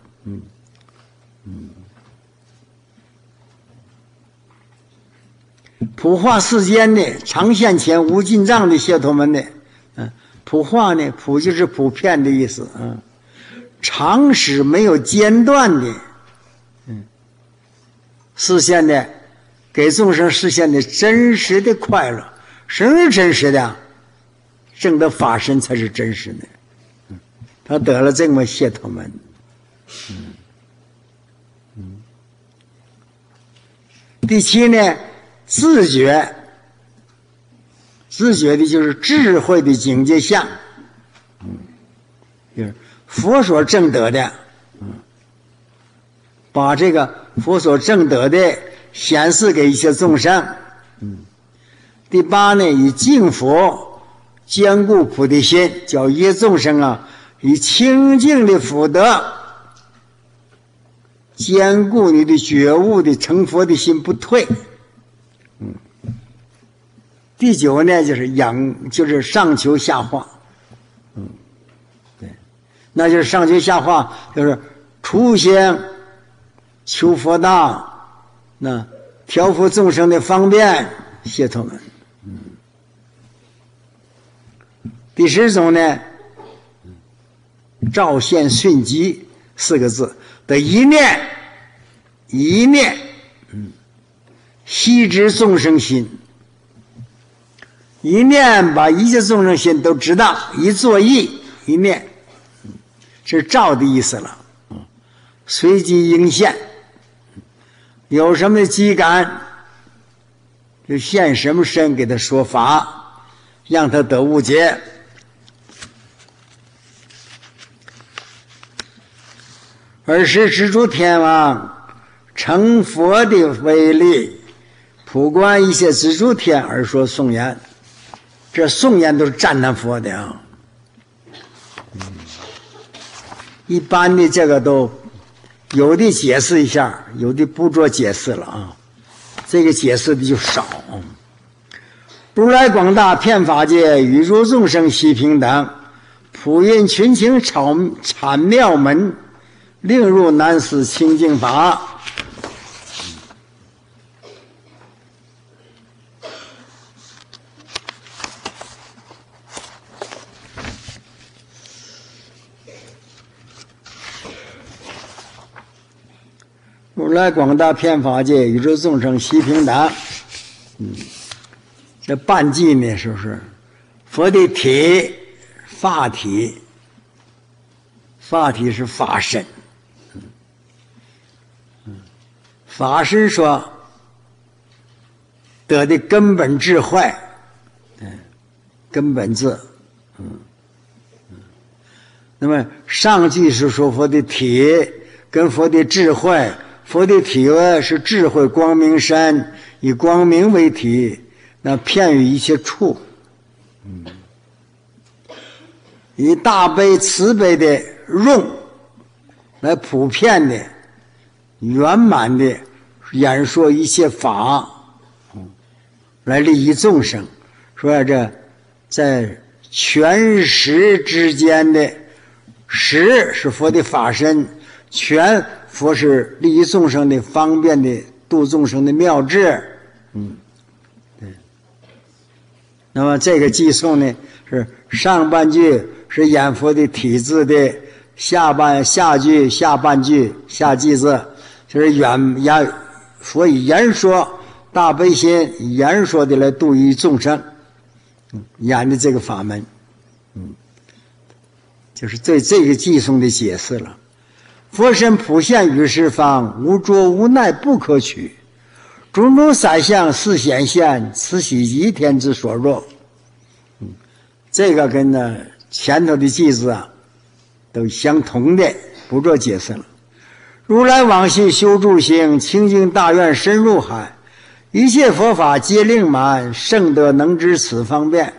普化世间的常现前无尽藏的解脱门的，普化呢，普就是普遍的意思，常使没有间断的，实现的给众生实现的真实的快乐。什么是真实的？证得法身才是真实的。他得了这么解脱门。第七呢，自觉的就是智慧的境界相，就是佛所证得的，把这个佛所证得的显示给一切众生。第八呢，以敬佛坚固菩提心，叫一切众生啊，以清净的福德坚固你的觉悟的成佛的心不退。第九呢，就是上求下化，对，那就是上求下化，就是初行求佛道，那调伏众生的方便解脱门。第十种呢，照现瞬即四个字的一念，悉知众生心。一念把一切众生心都知道，一作意一念，是照的意思了。随机应现，有什么机感就现什么身给他说法，让他得悟解。而是蜘蛛天王成佛的威力，普观一切蜘蛛天而说颂言，这颂言都是赞叹佛的啊。 一般的这个都有的解释一下，有的不做解释了啊。这个解释的就少。如来广大遍法界，宇宙众生悉平等，普运群情阐妙门，令入难思清净法。如来广大遍法界，宇宙众生悉平等。这半句呢，是不是佛的体法体？法体是法身。法身说得的根本智慧，根本智。那么上句是说佛的体跟佛的智慧。佛的体是智慧光明身，以光明为体，那遍于一切处。以大悲慈悲的用来普遍的圆满的演说一切法，来利益众生。说这在全实之间的实是佛的法身，全佛是利益众生的方便的度众生的妙智。对。那么这个偈颂呢，是上半句是演佛的体字的，下半句下句子就是所以言说大悲心，言说的来度于众生，演的这个法门。就是对这个偈颂的解释了。佛身普现于十方，无着无奈不可取，种种三相四显现，此悉即天之所作。这个跟前头的句子啊都相同的，不做解释了。如来往昔修诸行，清净大愿深入海，一切佛法皆令满，圣德能知此方便。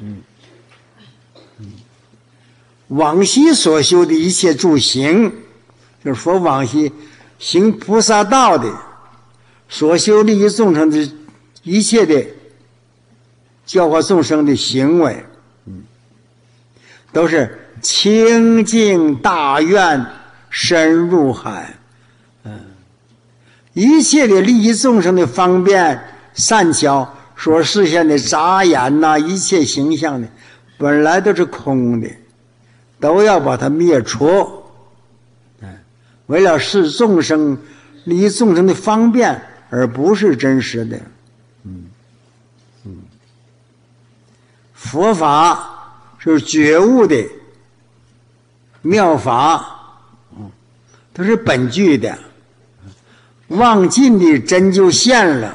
往昔所修的一切诸行，就是佛往昔行菩萨道的所修利益众生的一切的教化众生的行为，都是清净大愿深入海。一切的利益众生的方便善巧所实现的杂眼一切形象的本来都是空的，都要把它灭除。为了使众生利益众生的方便，而不是真实的。佛法是觉悟的妙法，都是本具的，忘尽的真就现了，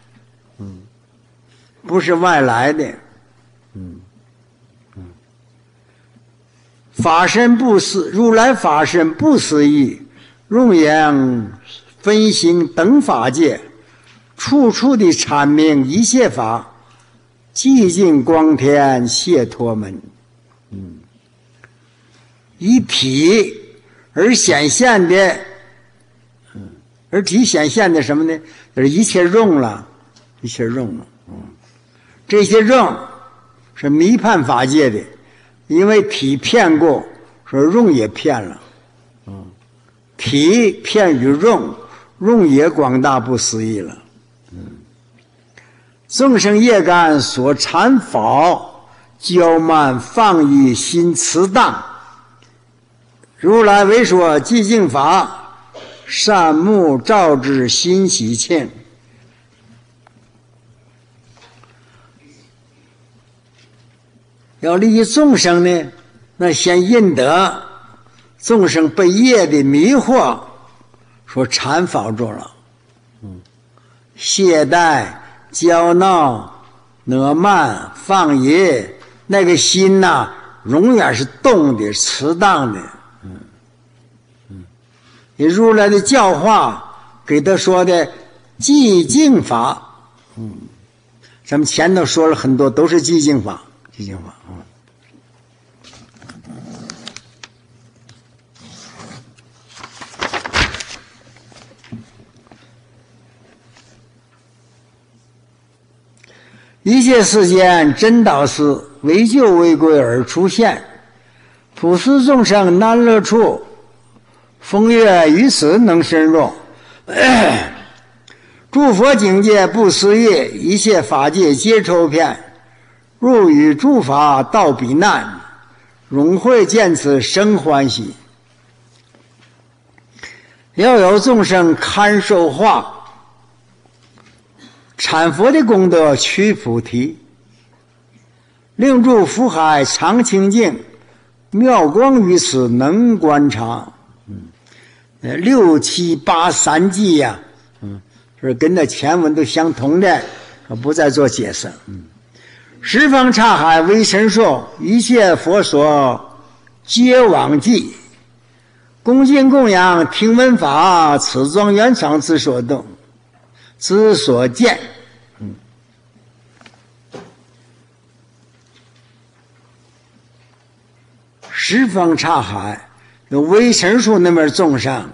不是外来的。法身不思，如来法身不思议，容颜分行等法界，处处的阐明一切法，寂静光天解脱门。以体而显现的，而体显现的什么呢？就是一切用了，一切用了。这些用是迷判法界的，因为体骗过，说用也骗了。体骗于用，用也广大不思议了。众生业干所缠法，骄慢放逸心迟当。如来为说寂静法，善目照之心喜庆。要利益众生呢，那先印得众生被业的迷惑所缠缚住了，懈怠、骄闹、怠慢、放逸，那个心永远是动的、迟当的。你如来的教化给他说的寂静法，咱们前头说了很多，都是寂静法，寂静法。 一切世间真导师为救为贵而出现，普世众生难乐处，风月于此能深入。诸佛境界不思议，一切法界皆抽遍，入于诸法道彼难，融会见此生欢喜。要有众生堪受化，阐佛的功德趋菩提，令诸福海常清净，妙光于此能观察。6、7、8三偈呀，是跟那前文都相同的，不再做解释。十方刹海为神说，一切佛所皆往记，恭敬供养听闻法，此庄严常之所动，之所见。十方刹海有为神数那么众生，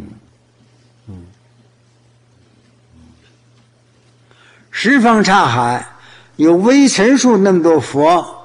十方刹海有微尘数那么多佛，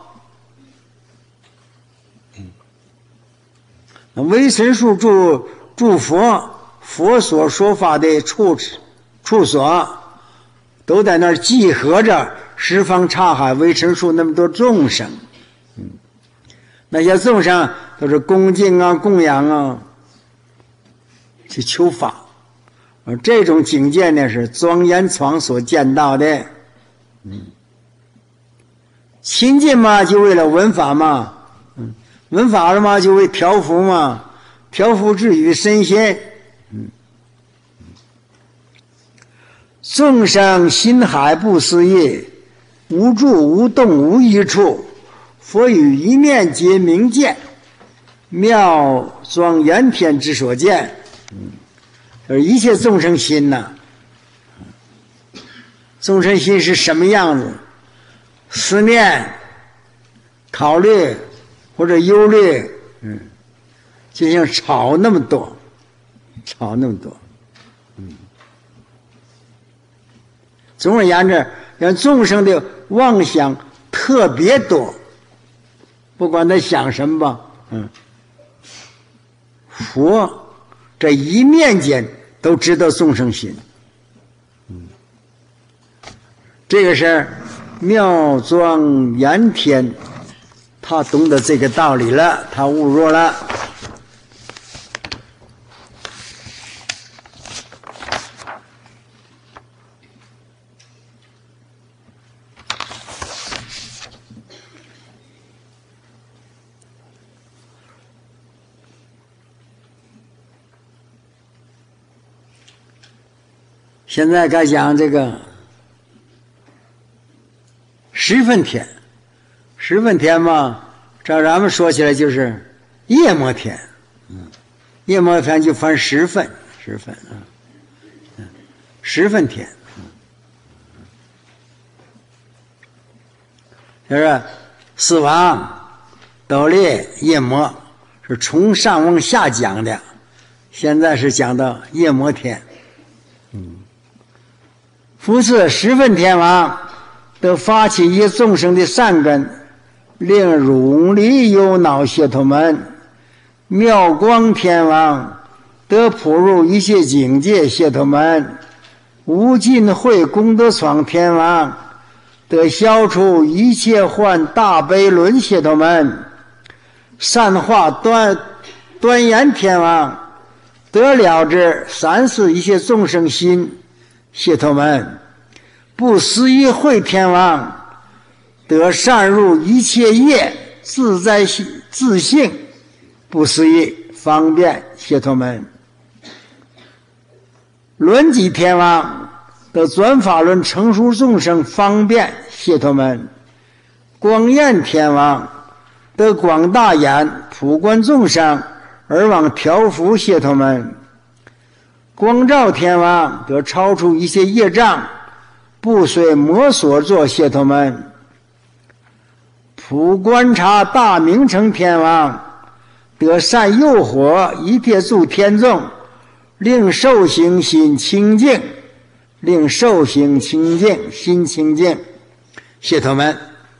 微尘数诸佛所说法的处所，都在那儿集合着十方刹海微尘数那么多众生。那些众生都是恭敬啊、供养啊，去求法。而这种境界呢，是庄严床所见到的。亲近嘛，就为了闻法嘛，闻法了嘛，就为调伏嘛，调伏至于身心。众生心海不思议，无住无动无一处，佛语一念皆明见，妙庄严天之所见。而一切众生心呢，众生心是什么样子？思念、考虑或者忧虑，就像吵那么多。总而言之，让众生的妄想特别多，不管他想什么吧，佛这一念间都知道众生心。这个是妙庄严天，他懂得这个道理了，他悟入了。现在该讲这个十分天。十分天嘛，照咱们说起来就是夜摩天。夜摩天就分十分十分天。就是四王、斗笠、夜摩是从上往下讲的，现在是讲到夜摩天。复次十分天王得发起一众生的善根，令汝离忧恼解脱门。妙光天王得普入一切境界解脱门。无尽慧功德床天王得消除一切患大悲轮解脱门。善化端严天王得了知三世一切众生心解脱门。不思议慧天王得善入一切业自在自性不思议方便解脱门。轮己天王得转法轮成熟众生方便解脱门。光焰天王得广大眼普观众生而往调伏解脱门。光照天王得超出一切业障，不随魔所作解脱门。普观察大明成天王得善诱惑一切诸天众，令受行心清净，心清净。 谢陀们，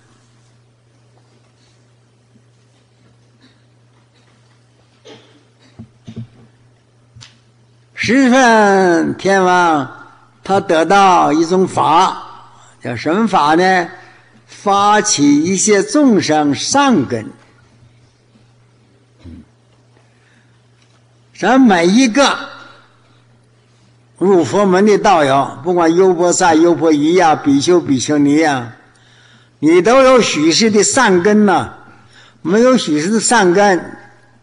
十分天王他得到一种法，叫什么法呢？发起一切众生善根。咱每一个入佛门的道友，不管优婆塞、优婆夷呀、比丘、比丘尼呀，你都有许氏的善根呐。没有许氏的善根，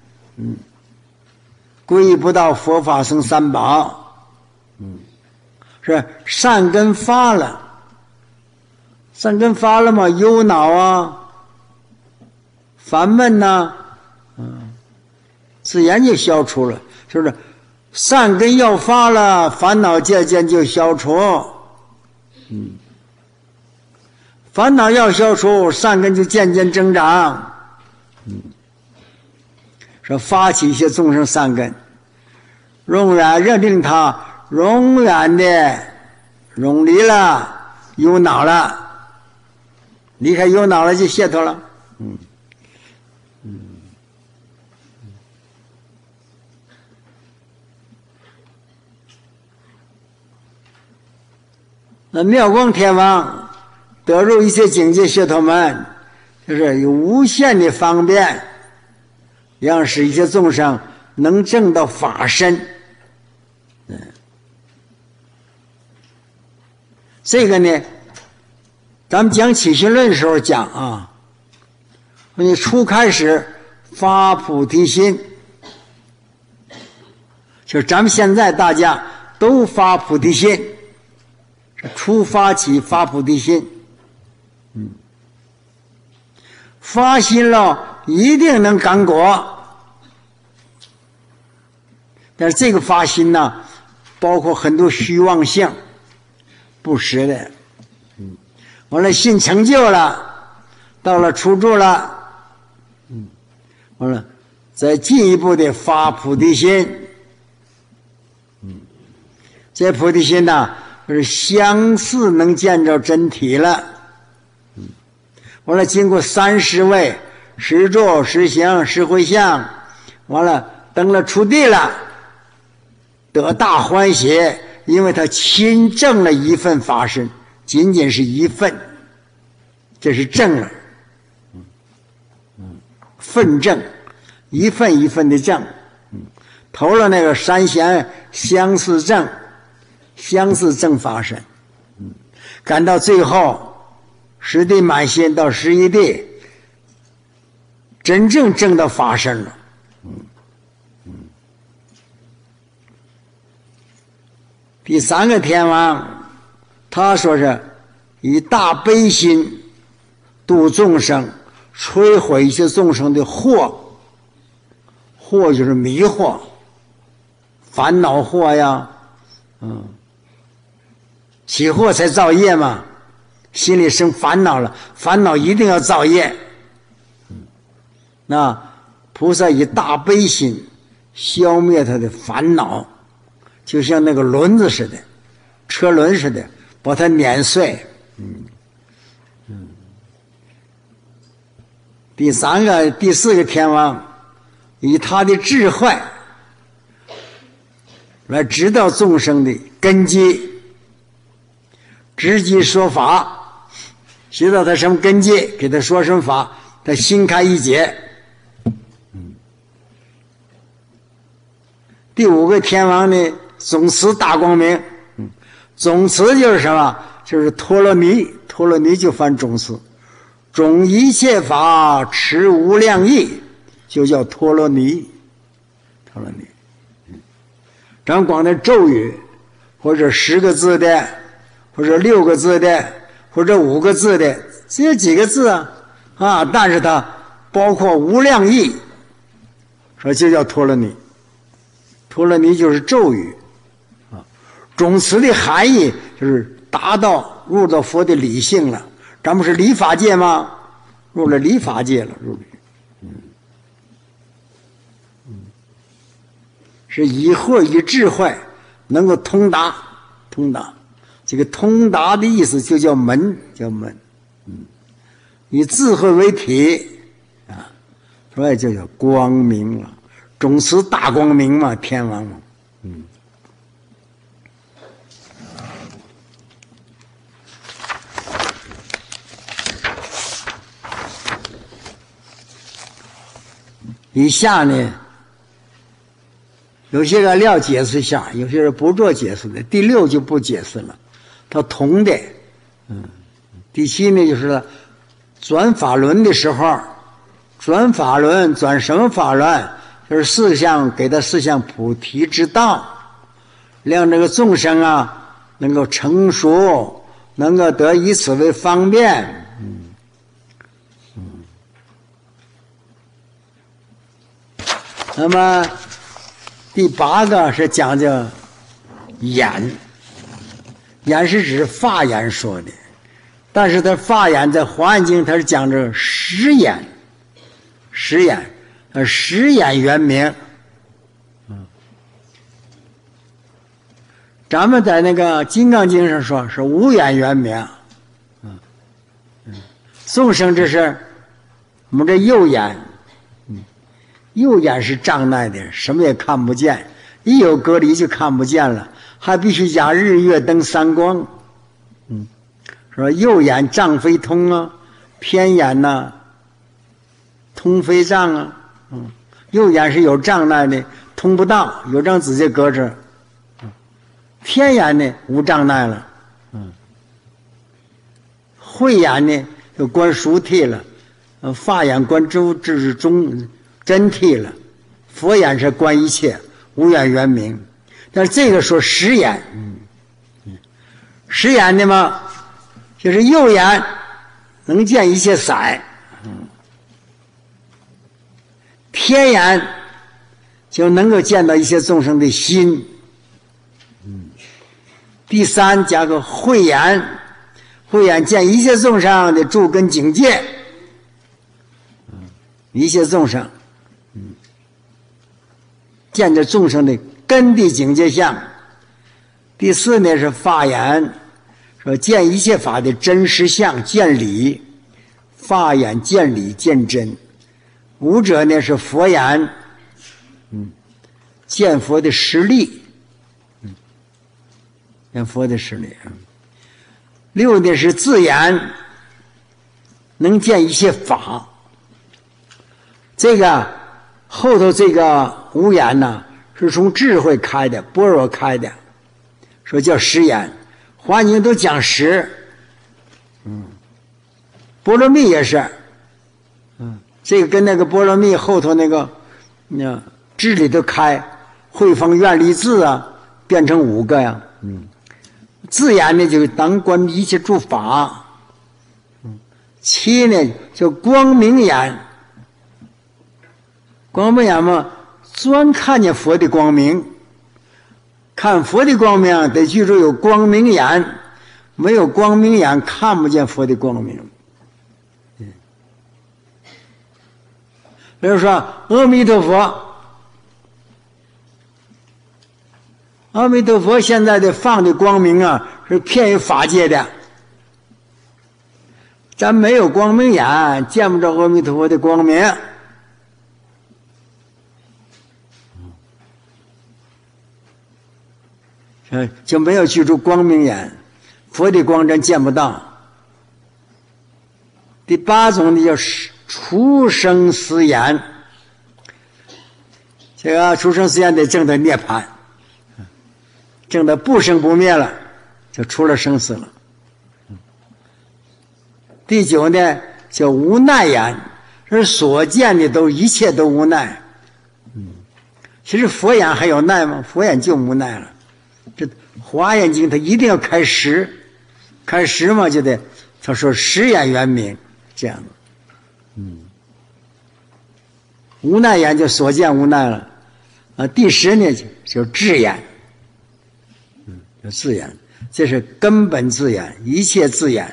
皈依不到佛法僧三宝。是善根发了，善根发了嘛，忧恼啊、烦闷呐，自然就消除了。就是善根要发了，烦恼渐渐就消除。烦恼要消除，善根就渐渐增长。说发起一些众生善根，永远认定他永远的永离了忧恼了，离开忧恼了就解脱了。那妙光天王得入一切境界解脱门，就是有无限的方便，让使一切众生能证到法身。这个呢，咱们讲起信论的时候讲啊，你初开始发菩提心，就是咱们现在大家都发菩提心，初发起发菩提心。发心了一定能感果，但是这个发心呢，包括很多虚妄性不实的。完了心成就了，到了初住了，完了再进一步的发菩提心。这菩提心呢，就是相似能见着真体了。完了经过30位实住实行实回向，完了登了初地了，得大欢喜，因为他亲证了一份法身，仅仅是一份，这是证了，份证，一份一份的证，投了那个三贤相似证，相似证法身，赶到最后10地满心到11地，真正证到法身了。第3个天王，他说是以大悲心度众生，摧毁一些众生的惑，惑就是迷惑、烦恼惑呀，起惑才造业嘛，心里生烦恼了，烦恼一定要造业。那菩萨以大悲心消灭他的烦恼，就像那个轮子似的，车轮似的，把它碾碎。第4个天王，以他的智慧来指导众生的根基，直击说法，知道他什么根基，给他说什么法，他心开意解。第5个天王呢，总持大光明。总持就是什么？就是陀罗尼，陀罗尼就翻总持，总一切法持无量义，就叫陀罗尼。陀罗尼，咱光那咒语，或者10个字的，或者6个字的，或者5个字的，只有几个字啊，但是它包括无量义，说就叫陀罗尼。陀罗尼就是咒语啊，总持的含义就是入到佛的理性了。咱们是理法界吗？入了理法界了，是以惑以智慧能够通达。这个通达的意思就叫门，叫门。 以智慧为体啊，所以就叫光明了，总持大光明嘛，天王嘛，以下呢，有些人要解释一下，有些人不做解释的。第6就不解释了，它同的。第7呢，就是转法轮的时候，转法轮转什么法轮？就是四项给他四项菩提之道，让这个众生啊能够成熟，能够得以此为方便。那么第8个是讲究眼，眼是指法眼说的，但是他法眼在《华严经》他是讲着实眼，实眼，实眼圆明。咱们在那个《金刚经》上说是无眼圆明。众生这是我们这右眼。右眼是障碍的，什么也看不见，一有隔离就看不见了，还必须加日月灯三光。说右眼障非通啊，偏眼呐、通非障啊。右眼是有障碍的，通不到，有张直接搁这。偏眼呢无障碍了。慧眼呢就观殊谛了，法眼观周至中真谛了，佛眼是观一切，无眼圆明。但是这个说实眼，实眼的嘛，就是右眼能见一切色，偏眼就能够见到一些众生的心。第3加个慧眼，慧眼见一切众生的诸根境界，一切众生。见着众生的根的境界相。第4呢是法眼，说见一切法的真实相，见理，法眼见理见真。5者呢是佛眼，见佛的实力，见佛的实力。6呢是智眼，能见一切法。这个后头这个无眼呢，是从智慧开的，般若开的，说叫实眼。华经都讲实，波罗蜜也是，这个跟那个波罗蜜后头那个智里头开，慧风愿力智啊，变成5个呀。智眼呢就当观一切诸法。7呢就光明眼。光明眼嘛，专看见佛的光明，看佛的光明得记住有光明眼，没有光明眼看不见佛的光明。比如说阿弥陀佛，阿弥陀佛现在的放的光明啊，是偏于法界的，咱没有光明眼，见不着阿弥陀佛的光明。就没有记住光明眼，佛的光真见不到。第8种呢叫出生死眼，这个出生死眼得证得涅槃，证得不生不灭了，就出了生死了。第9呢叫无奈眼，是所见的都一切都无奈。其实佛眼还有奈吗？佛眼就无奈了。这华严经他一定要开实，开实嘛就得他说实眼圆明这样的。无奈眼就所见无奈了。第10呢就智眼，就智眼，这是根本智眼，一切智眼。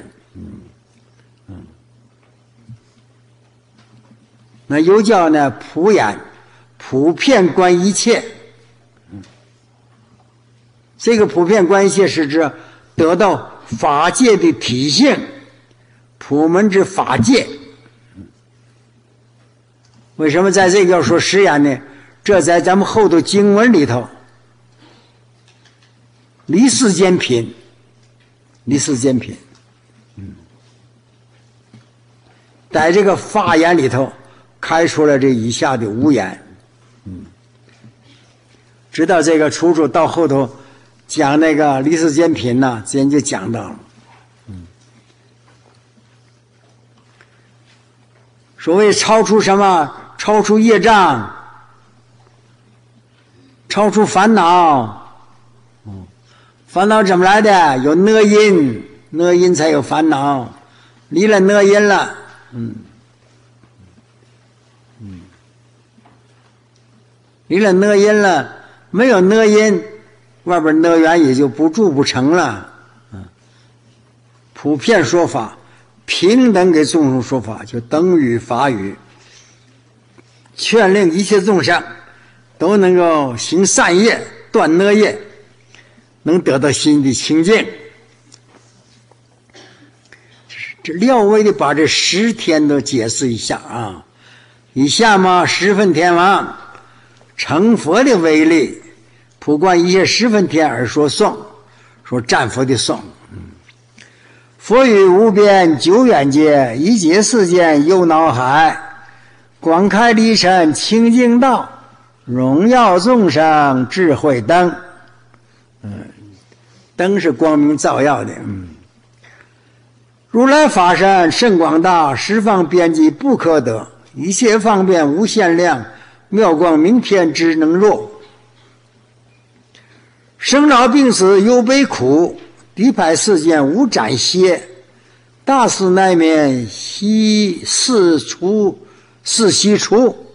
那又叫呢普眼，普遍观一切。这个普遍观一切是指得到法界的体性， 普门之法界。为什么在这个要说实言呢？这在咱们后头经文里头，离世间品，在这个法言里头开出了这以下的5言。知道这个出处到后头讲那个离世间品呢，之前就讲到了。所谓超出什么？超出业障，超出烦恼。烦恼怎么来的？有讷因，讷因才有烦恼。离了讷因了，离了讷因了，没有讷因，外边讷缘也就不住不成了。普遍说法，平等给众生说法，就等语法语，劝令一切众生都能够行善业，断讷业，能得到心的清净。这廖微的把这10天都解释一下啊。以下嘛，10分天王成佛的威力，普观一切10分天而说颂，说战佛的颂。佛语无边久远界，一切世间游脑海，广开离尘清净道，荣耀众生智慧灯。灯是光明照耀的。如来法身甚广大，十方边际不可得，一切方便无限量，妙光明天之能若。生老病死忧悲苦，敌派世间无暂歇，大事难免悉事悉出。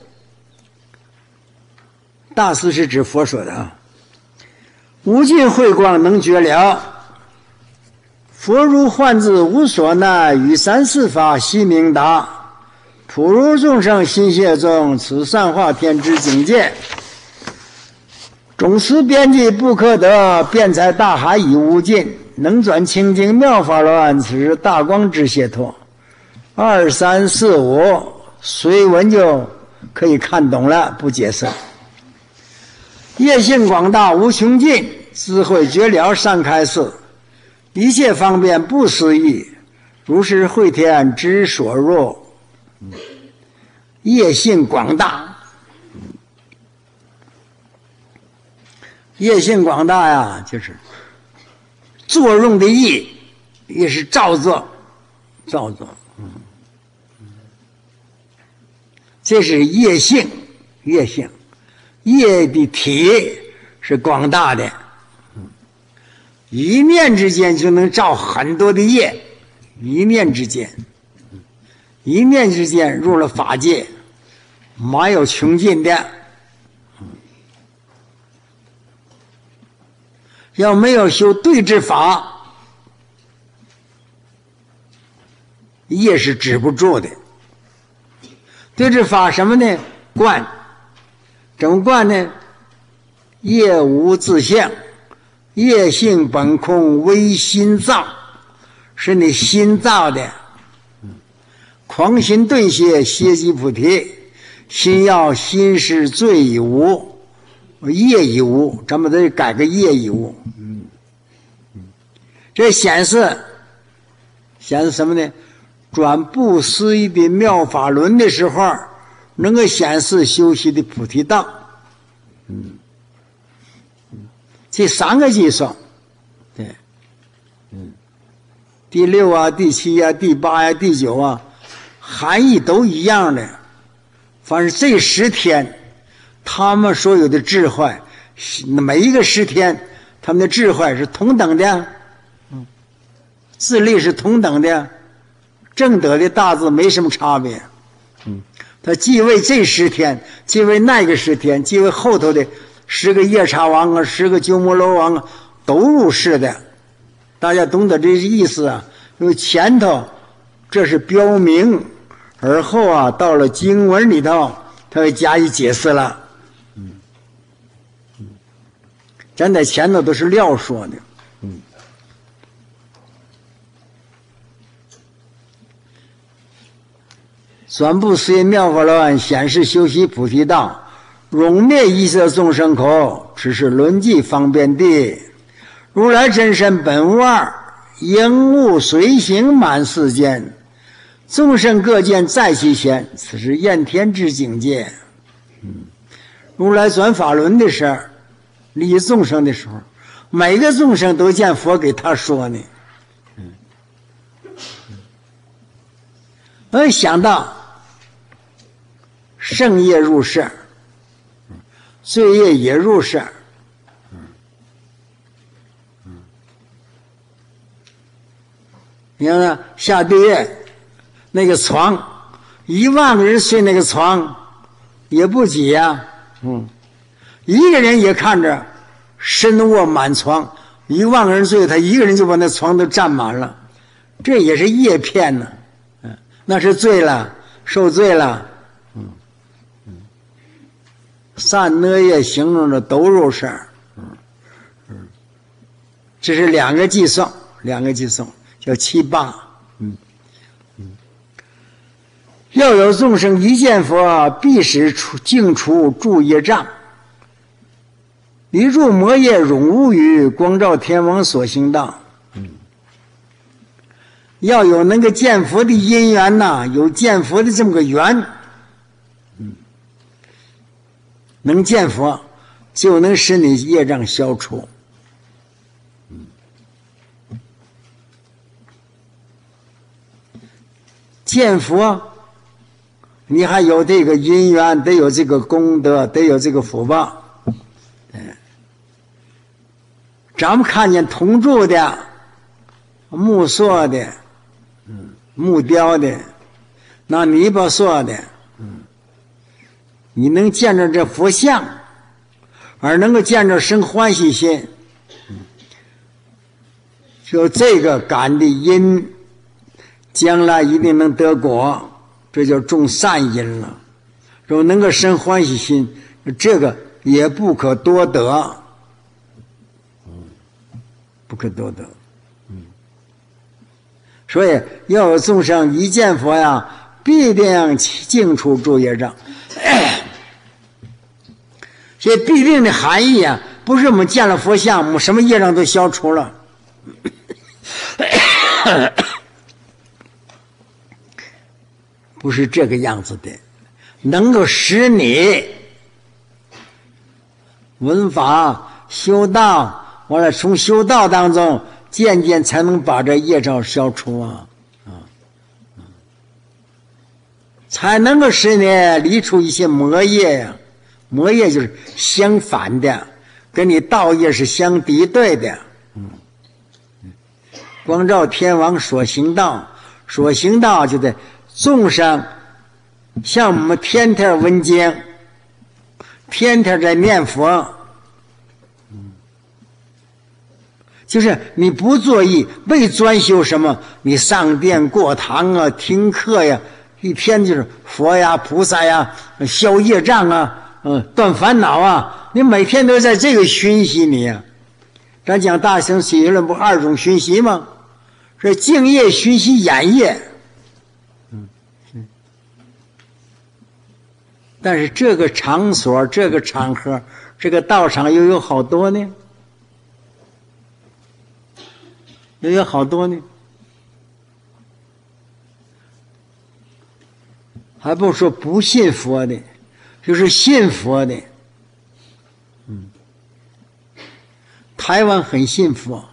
大事是指佛说的啊。无尽慧光能觉了，佛如幻智无所奈，与三世法悉明达，普如众生心谢中，此善化天之境界。总持边际不可得，辩才大海已无尽，能转清净妙法乱，此是大光之解脱。2、3、4、5随文就可以看懂了，不解释。业性广大无穷尽，智慧绝了善开示，一切方便不思议，如是慧天之所若。业性广大，业性广大呀，就是作用的业，也是造作，这是业性，业的体是广大的，一念之间就能造很多的业，一念之间入了法界，没有穷尽的。要没有修对治法，业是止不住的。对治法什么呢？观。怎么观呢？业无自性，业性本空，唯心造，是你心造的。狂心顿歇，歇即菩提。心要心是罪已无，业已无，咱们得改个业已无。这显示什么呢？转不思议的妙法轮的时候，能够显示修习的菩提道。这3个计算，对，第6啊、第7啊、第8啊、第9啊，含义都一样的。反正这10天，他们所有的智慧，每一个10天，他们的智慧是同等的，智力是同等的，正德的大致没什么差别。他既为这10天，既为那个10天，既为后头的10个夜叉王啊、10个鸠摩罗王啊，都入世的。大家懂得这意思啊？因为前头这是标明，而后啊，到了经文里头，他会加以解释了。咱在前头都是料说的。 专不随妙法论，显示修习菩提道，容灭一切众生口，只是论迹方便地。如来真身本无二，应物随行满世间，众生各见在其前，此是焰天之境界。如来转法轮的时候，利众生的时候，每个众生都见佛给他说呢。想到圣业入世，罪业也入世。你看呢，下地狱那个床，1万个人睡那个床也不挤呀。一个人也看着身卧满床，1万个人睡，他一个人就把那床都占满了，这也是业骗呢。那是罪了，受罪了。善恶业形容的都入世。这是2个计算，叫7八。要有众生一见佛，必使净除诸业障，一入魔业永无余，光照天王所行道。要有那个见佛的因缘呐，有见佛的这么个缘，能见佛就能使你业障消除。见佛你还有这个因缘，得有这个功德，得有这个福报。咱们看见铜铸的、木塑的、木雕的、那泥巴塑的，你能见着这佛像，而能够见着生欢喜心，就这个感的因，将来一定能得果，这叫种善因了。如果能够生欢喜心，这个也不可多得，不可多得。所以要有众生一见佛呀，必定净除诸业障。这必定的含义啊，不是我们见了佛像，我们什么业障都消除了。不是这个样子的，能够使你闻法修道，完了从修道当中渐渐才能把这业障消除啊，才能够使你离出一些魔业呀。魔业就是相反的，跟你道业是相敌对的。光照天王所行道，所行道就得众生像我们天天闻经，天天在念佛，就是你不作意，为专修什么，你上殿过堂啊，听课呀，一天就是佛呀、菩萨呀，消业障啊，断烦恼啊，你每天都在这个熏习你啊。咱讲大乘起论不2种熏习吗？是净业熏习眼业。但是这个场所、这个场合、这个道场又有好多呢，还不说不信佛的，就是信佛的。台湾很信佛，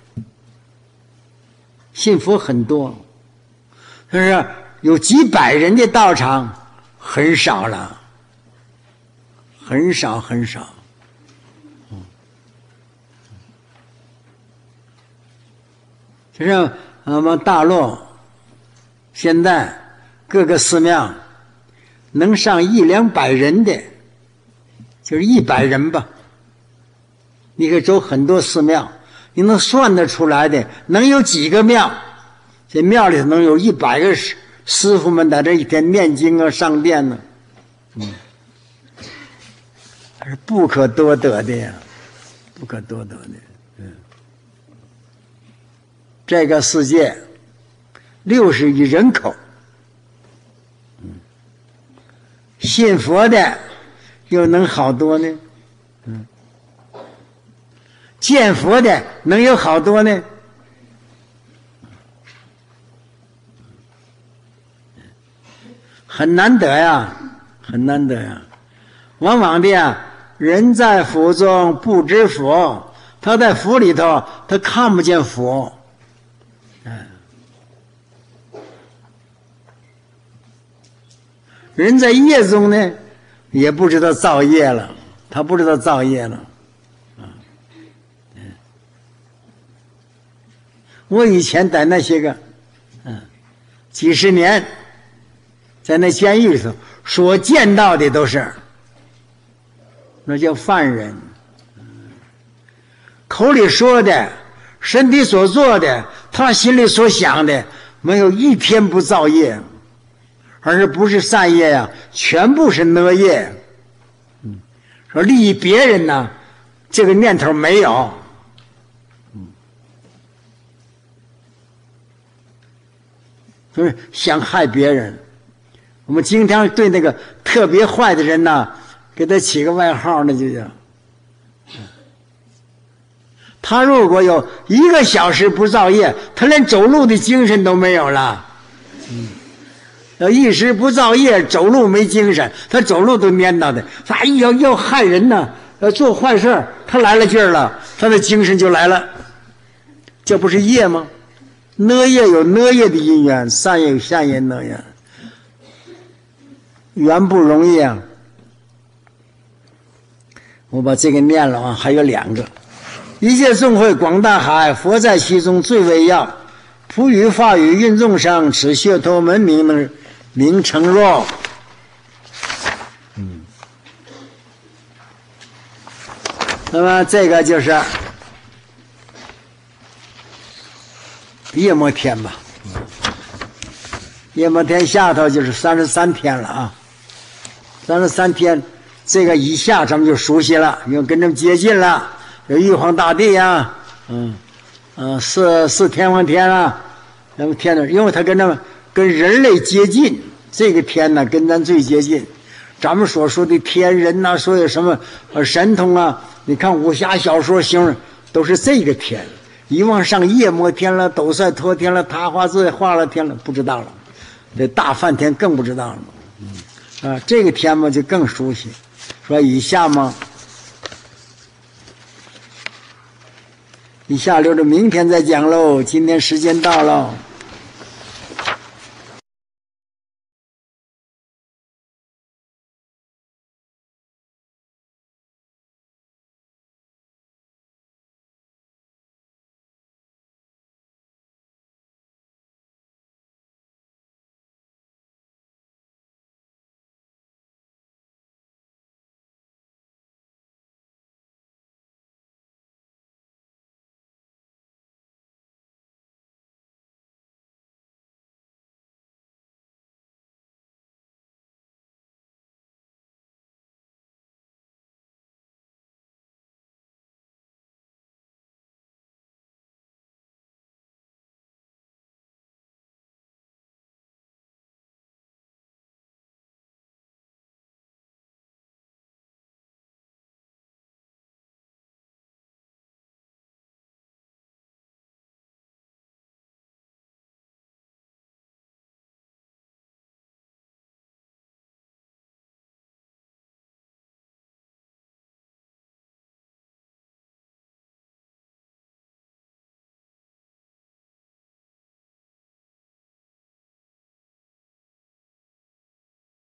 信佛很多，但是有几百人的道场很少了，很少。就像我们大陆现在各个寺庙能上100-200人的，就是100人吧。你可以走很多寺庙，你能算得出来的，能有几个庙？这庙里能有100个师傅们在这一天念经啊、上殿呢，还是不可多得的呀，不可多得的。这个世界60亿人口， 信佛的又能好多呢？见佛的能有好多呢？很难得呀，很难得呀。往往的呀，人在福中不知福，他在福里头他看不见福。人在业中呢，也不知道造业了，他不知道造业了。我以前在那些个，几十年，在那监狱里头所见到的都是，那叫犯人，口里说的，身体所做的，他心里所想的，没有一天不造业，而是不是善业呀，全部是恶业。说利益别人呢，这个念头没有。就是想害别人。我们经常对那个特别坏的人呢，给他起个外号，那就叫他如果有1个小时不造业，他连走路的精神都没有了。要一时不造业，走路没精神，他走路都蔫叨的。他要害人呢，要做坏事，他来了劲儿了，他的精神就来了。这不是业吗？恶业有恶业的因缘，善业有善业恶缘，缘不容易啊。我把这个念了啊，还有2个。一切众会广大海，佛在其中最为要。普语法语运众生，此解脱门名称若。那么这个就是夜摩天吧，夜摩天下头就是33天了啊，33天，这个以下咱们就熟悉了，因为跟他们接近了，有玉皇大帝呀，四天王天啊，那么天呢，因为他跟他们跟人类接近，这个天呢跟咱最接近。咱们所说的天人呐，所有什么神通啊，你看武侠小说形容都是这个天。一往上夜摩天了，斗率陀天了，塔化自化了天了，不知道了。这大梵天更不知道了。这个天嘛就更熟悉。说以下嘛，以下留着明天再讲喽。今天时间到了。